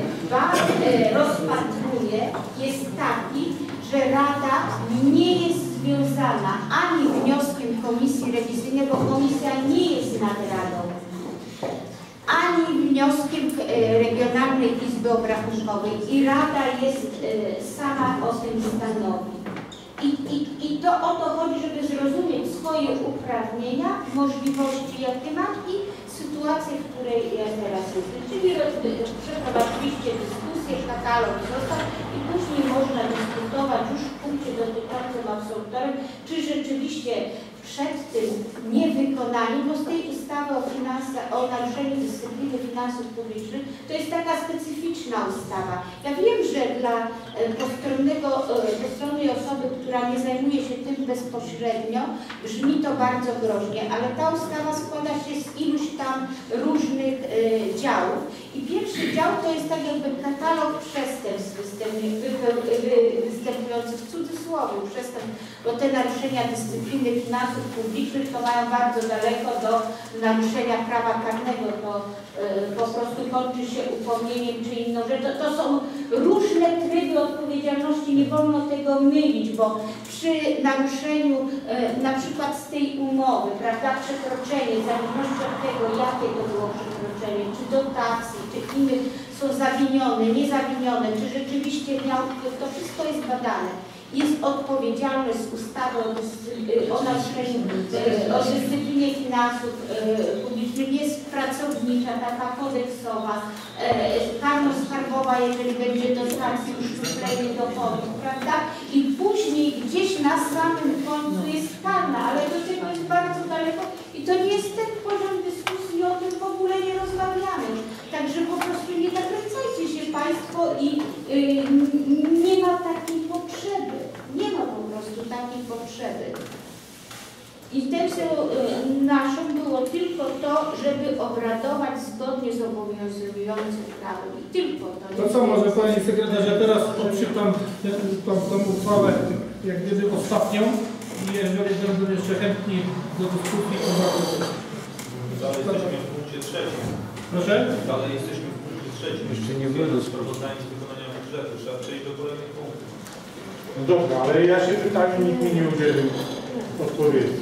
rozpatruje, jest taki, że Rada nie jest związana ani wnioskiem Komisji Rewizyjnej, bo Komisja nie jest nad Radą, ani wnioskiem Regionalnej Izby Obrachunkowej i Rada jest sama o tym stanowi. I, i, I to o to chodzi, żeby zrozumieć swoje uprawnienia, możliwości, jakie mam i sytuację, w której ja teraz jestem. Czyli przeprowadziliście dyskusję, katalog został i później można dyskutować już w punkcie dotyczącym absolutorium, czy rzeczywiście przed tym niewykonaniem, bo z tej ustawy o, o naruszeniu dyscypliny finansów publicznych to jest taka specyficzna ustawa. Ja wiem, że dla postronnego, postronnej osoby, która nie zajmuje się tym bezpośrednio, brzmi to bardzo groźnie, ale ta ustawa składa się z iluś tam różnych y, działów. I pierwszy dział to jest tak jakby katalog przestępstw występujących w cudzysłowie przestępstw, bo te naruszenia dyscypliny finansów publicznych to mają bardzo daleko do naruszenia prawa karnego, to y, po prostu kończy się upomnieniem czy inną rzeczą. To, to są różne tryby odpowiedzialności, nie wolno tego mylić, bo przy naruszeniu y, na przykład z tej umowy, prawda, przekroczenie, w zależności od tego, jakie to było przekroczenie, czy dotacji, czy innych są zawinione, niezawinione, czy rzeczywiście miał, to wszystko jest badane. Jest odpowiedzialny z ustawy o, o naruszeniu, o dyscyplinie finansów publicznych, jest pracownicza, taka kodeksowa, karno-skarbowa, jeżeli będzie do sankcji uszczuplenie dochodów, prawda? I później gdzieś na samym końcu jest karna, ale do tego jest bardzo daleko i to nie jest ten poziom dyskusji, o tym w ogóle nie rozmawiamy. Także po prostu nie nakręcajcie się Państwo i yy, nie ma takiej potrzeby. Nie ma po prostu takiej potrzeby. Intencją y, naszą było tylko to, żeby obradować zgodnie z obowiązującym prawem. I tylko to. To co, może Pani Sekretarz, ja teraz odczytam tą, tą uchwałę jak gdyby ostatnią i jeżeli będą jeszcze chętni do dyskusji, to bardzo. Dalej jesteśmy w punkcie trzecim. Proszę? Dalej jesteśmy w punkcie trzecim. Jeszcze nie było. Sprawozdanie z wykonania budżetu. Trzeba przejść do kolejnych punktów. No dobra, ale ja się pytaniu nikt mi nie udzielił odpowiedzi.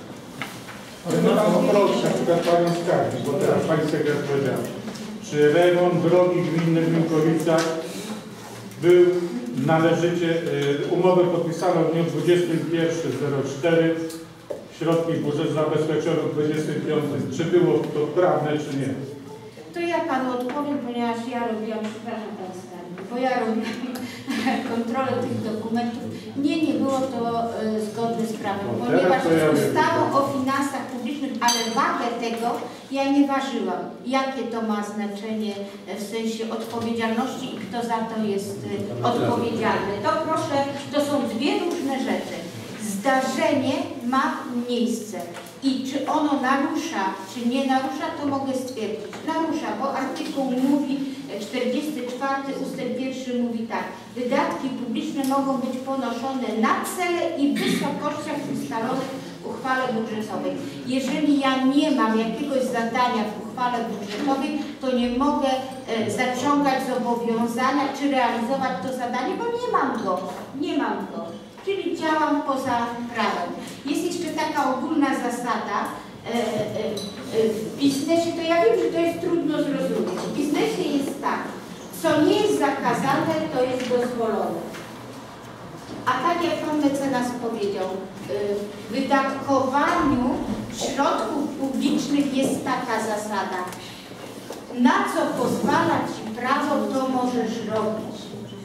Ale no to proszę, na przykład Panią Skarbnik, bo teraz Pani Sekretarz powiedziała, czy remont drogi gminnej w Minkowicach był należycie, y, umowę podpisano w dniu dwudziestym pierwszym zero cztery, środki budżetu zabezpieczono w dwudziestym piątym. Czy było to prawne, czy nie? To ja Panu odpowiem, ponieważ ja robiłam, przepraszam Pan Skarbnik, bo ja robiłam kontrolę tych dokumentów. Nie, nie było to y, zgodne z prawem, No, ponieważ to ja z ustawą o finansach publicznych, ale wagę tego ja nie ważyłam. Jakie to ma znaczenie w sensie odpowiedzialności i kto za to jest y, odpowiedzialny. To proszę, to są dwie różne rzeczy. zdarzenie ma miejsce. I czy ono narusza, czy nie narusza, to mogę stwierdzić. Narusza, bo artykuł mówi, czterdziesty czwarty ustęp pierwszy mówi tak. Wydatki publiczne mogą być ponoszone na cele i wysokościach ustalonych w uchwale budżetowej. Jeżeli ja nie mam jakiegoś zadania w uchwale budżetowej, to nie mogę e, zaciągać zobowiązania, czy realizować to zadanie, bo nie mam go. Nie mam go. Czyli działam poza prawem. Jest jeszcze taka ogólna zasada e, e, e, w biznesie, to ja wiem, że to jest trudno zrozumieć. W biznesie jest tak, co nie jest zakazane, to jest dozwolone. A tak jak pan mecenas powiedział, w wydatkowaniu środków publicznych jest taka zasada. Na co pozwala ci prawo, to możesz robić.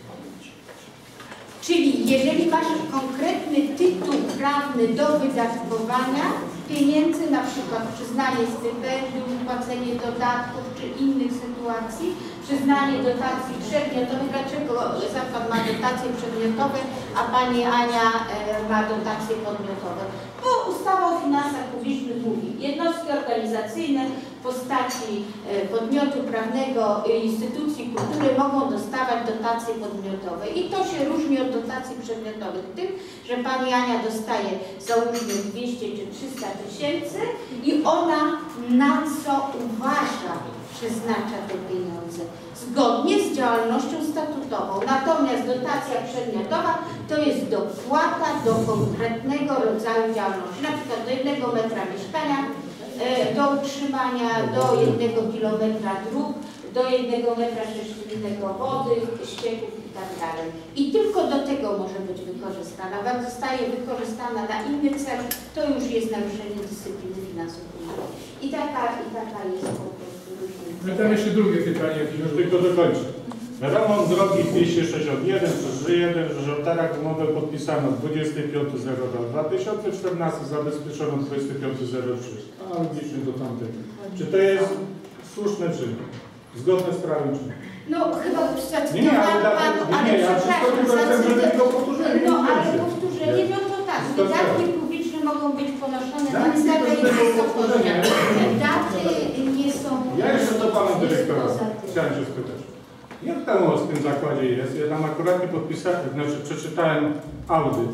Czyli jeżeli masz konkretny tytuł prawny do wydatkowania pieniędzy, na przykład przyznanie stypendium, płacenie dodatków czy innych sytuacji, przyznanie dotacji przedmiotowych. Dlaczego zakład ma dotacje przedmiotowe, a pani Ania e, ma dotacje podmiotowe? Bo ustawa o finansach publicznych mówi, jednostki organizacyjne w postaci e, podmiotu prawnego e, instytucji kultury mogą dostawać dotacje podmiotowe. I to się różni od dotacji przedmiotowych tym, że pani Ania dostaje załóżmy dwieście czy trzysta tysięcy i ona na co uważa przeznacza te pieniądze zgodnie z działalnością statutową. Natomiast dotacja przedmiotowa to jest dopłata do konkretnego rodzaju działalności, na przykład do jednego metra mieszkania, do utrzymania, do jednego kilometra dróg, do jednego metra sześciennego wody, ścieków i tak dalej. I tylko do tego może być wykorzystana. Jak zostaje wykorzystana na inny cel, to już jest naruszenie dyscypliny finansów publicznych. I taka, i taka jest po prostu różnica. No tam jeszcze drugie pytanie, już tylko dokończę. Remont drogi dwieście sześćdziesiąt jeden przez jeden w Żołtarach umowę podpisano dwudziestego piątego dwa tysiące czternastego, zabezpieczono dwudziestego piątego trzy. Analogicznie do tamtego. Czy to jest słuszne czy nie? Zgodne z prawem czy nie? No chyba Nie, nie, ale, panu, nie, nie, ja wszystko tylko chcę, żeby tylko powtórzenie. No ale powtórzenie, no to tak, wydatki publiczne mogą być ponoszone na cele i wysokości. Daty nie są... Ja jeszcze do pana dyrektora chciałem się spytać. Jak tam w tym zakładzie jest? Ja tam akurat podpisałem, znaczy przeczytałem audyt,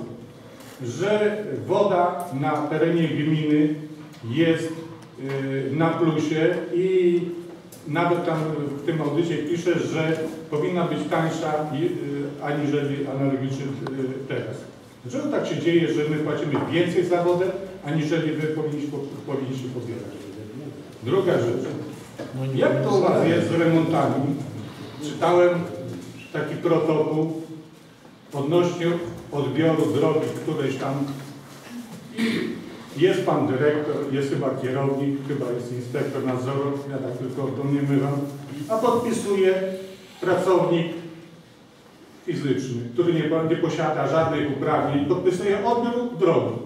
że woda na terenie gminy jest yy, na plusie i nawet tam w tym audycie pisze, że powinna być tańsza yy, aniżeli analogicznie yy, teraz. Dlaczego tak się dzieje, że my płacimy więcej za wodę, aniżeli wy powinniście, powinniście pobierać? Druga rzecz. Jak to u was jest z remontami? Czytałem taki protokół odnośnie odbioru drogi którejś tam. Jest pan dyrektor, jest chyba kierownik, chyba jest inspektor nadzoru, ja tak tylko domniemywam, a podpisuje pracownik fizyczny, który nie, nie posiada żadnych uprawnień, podpisuje odbiór drogi.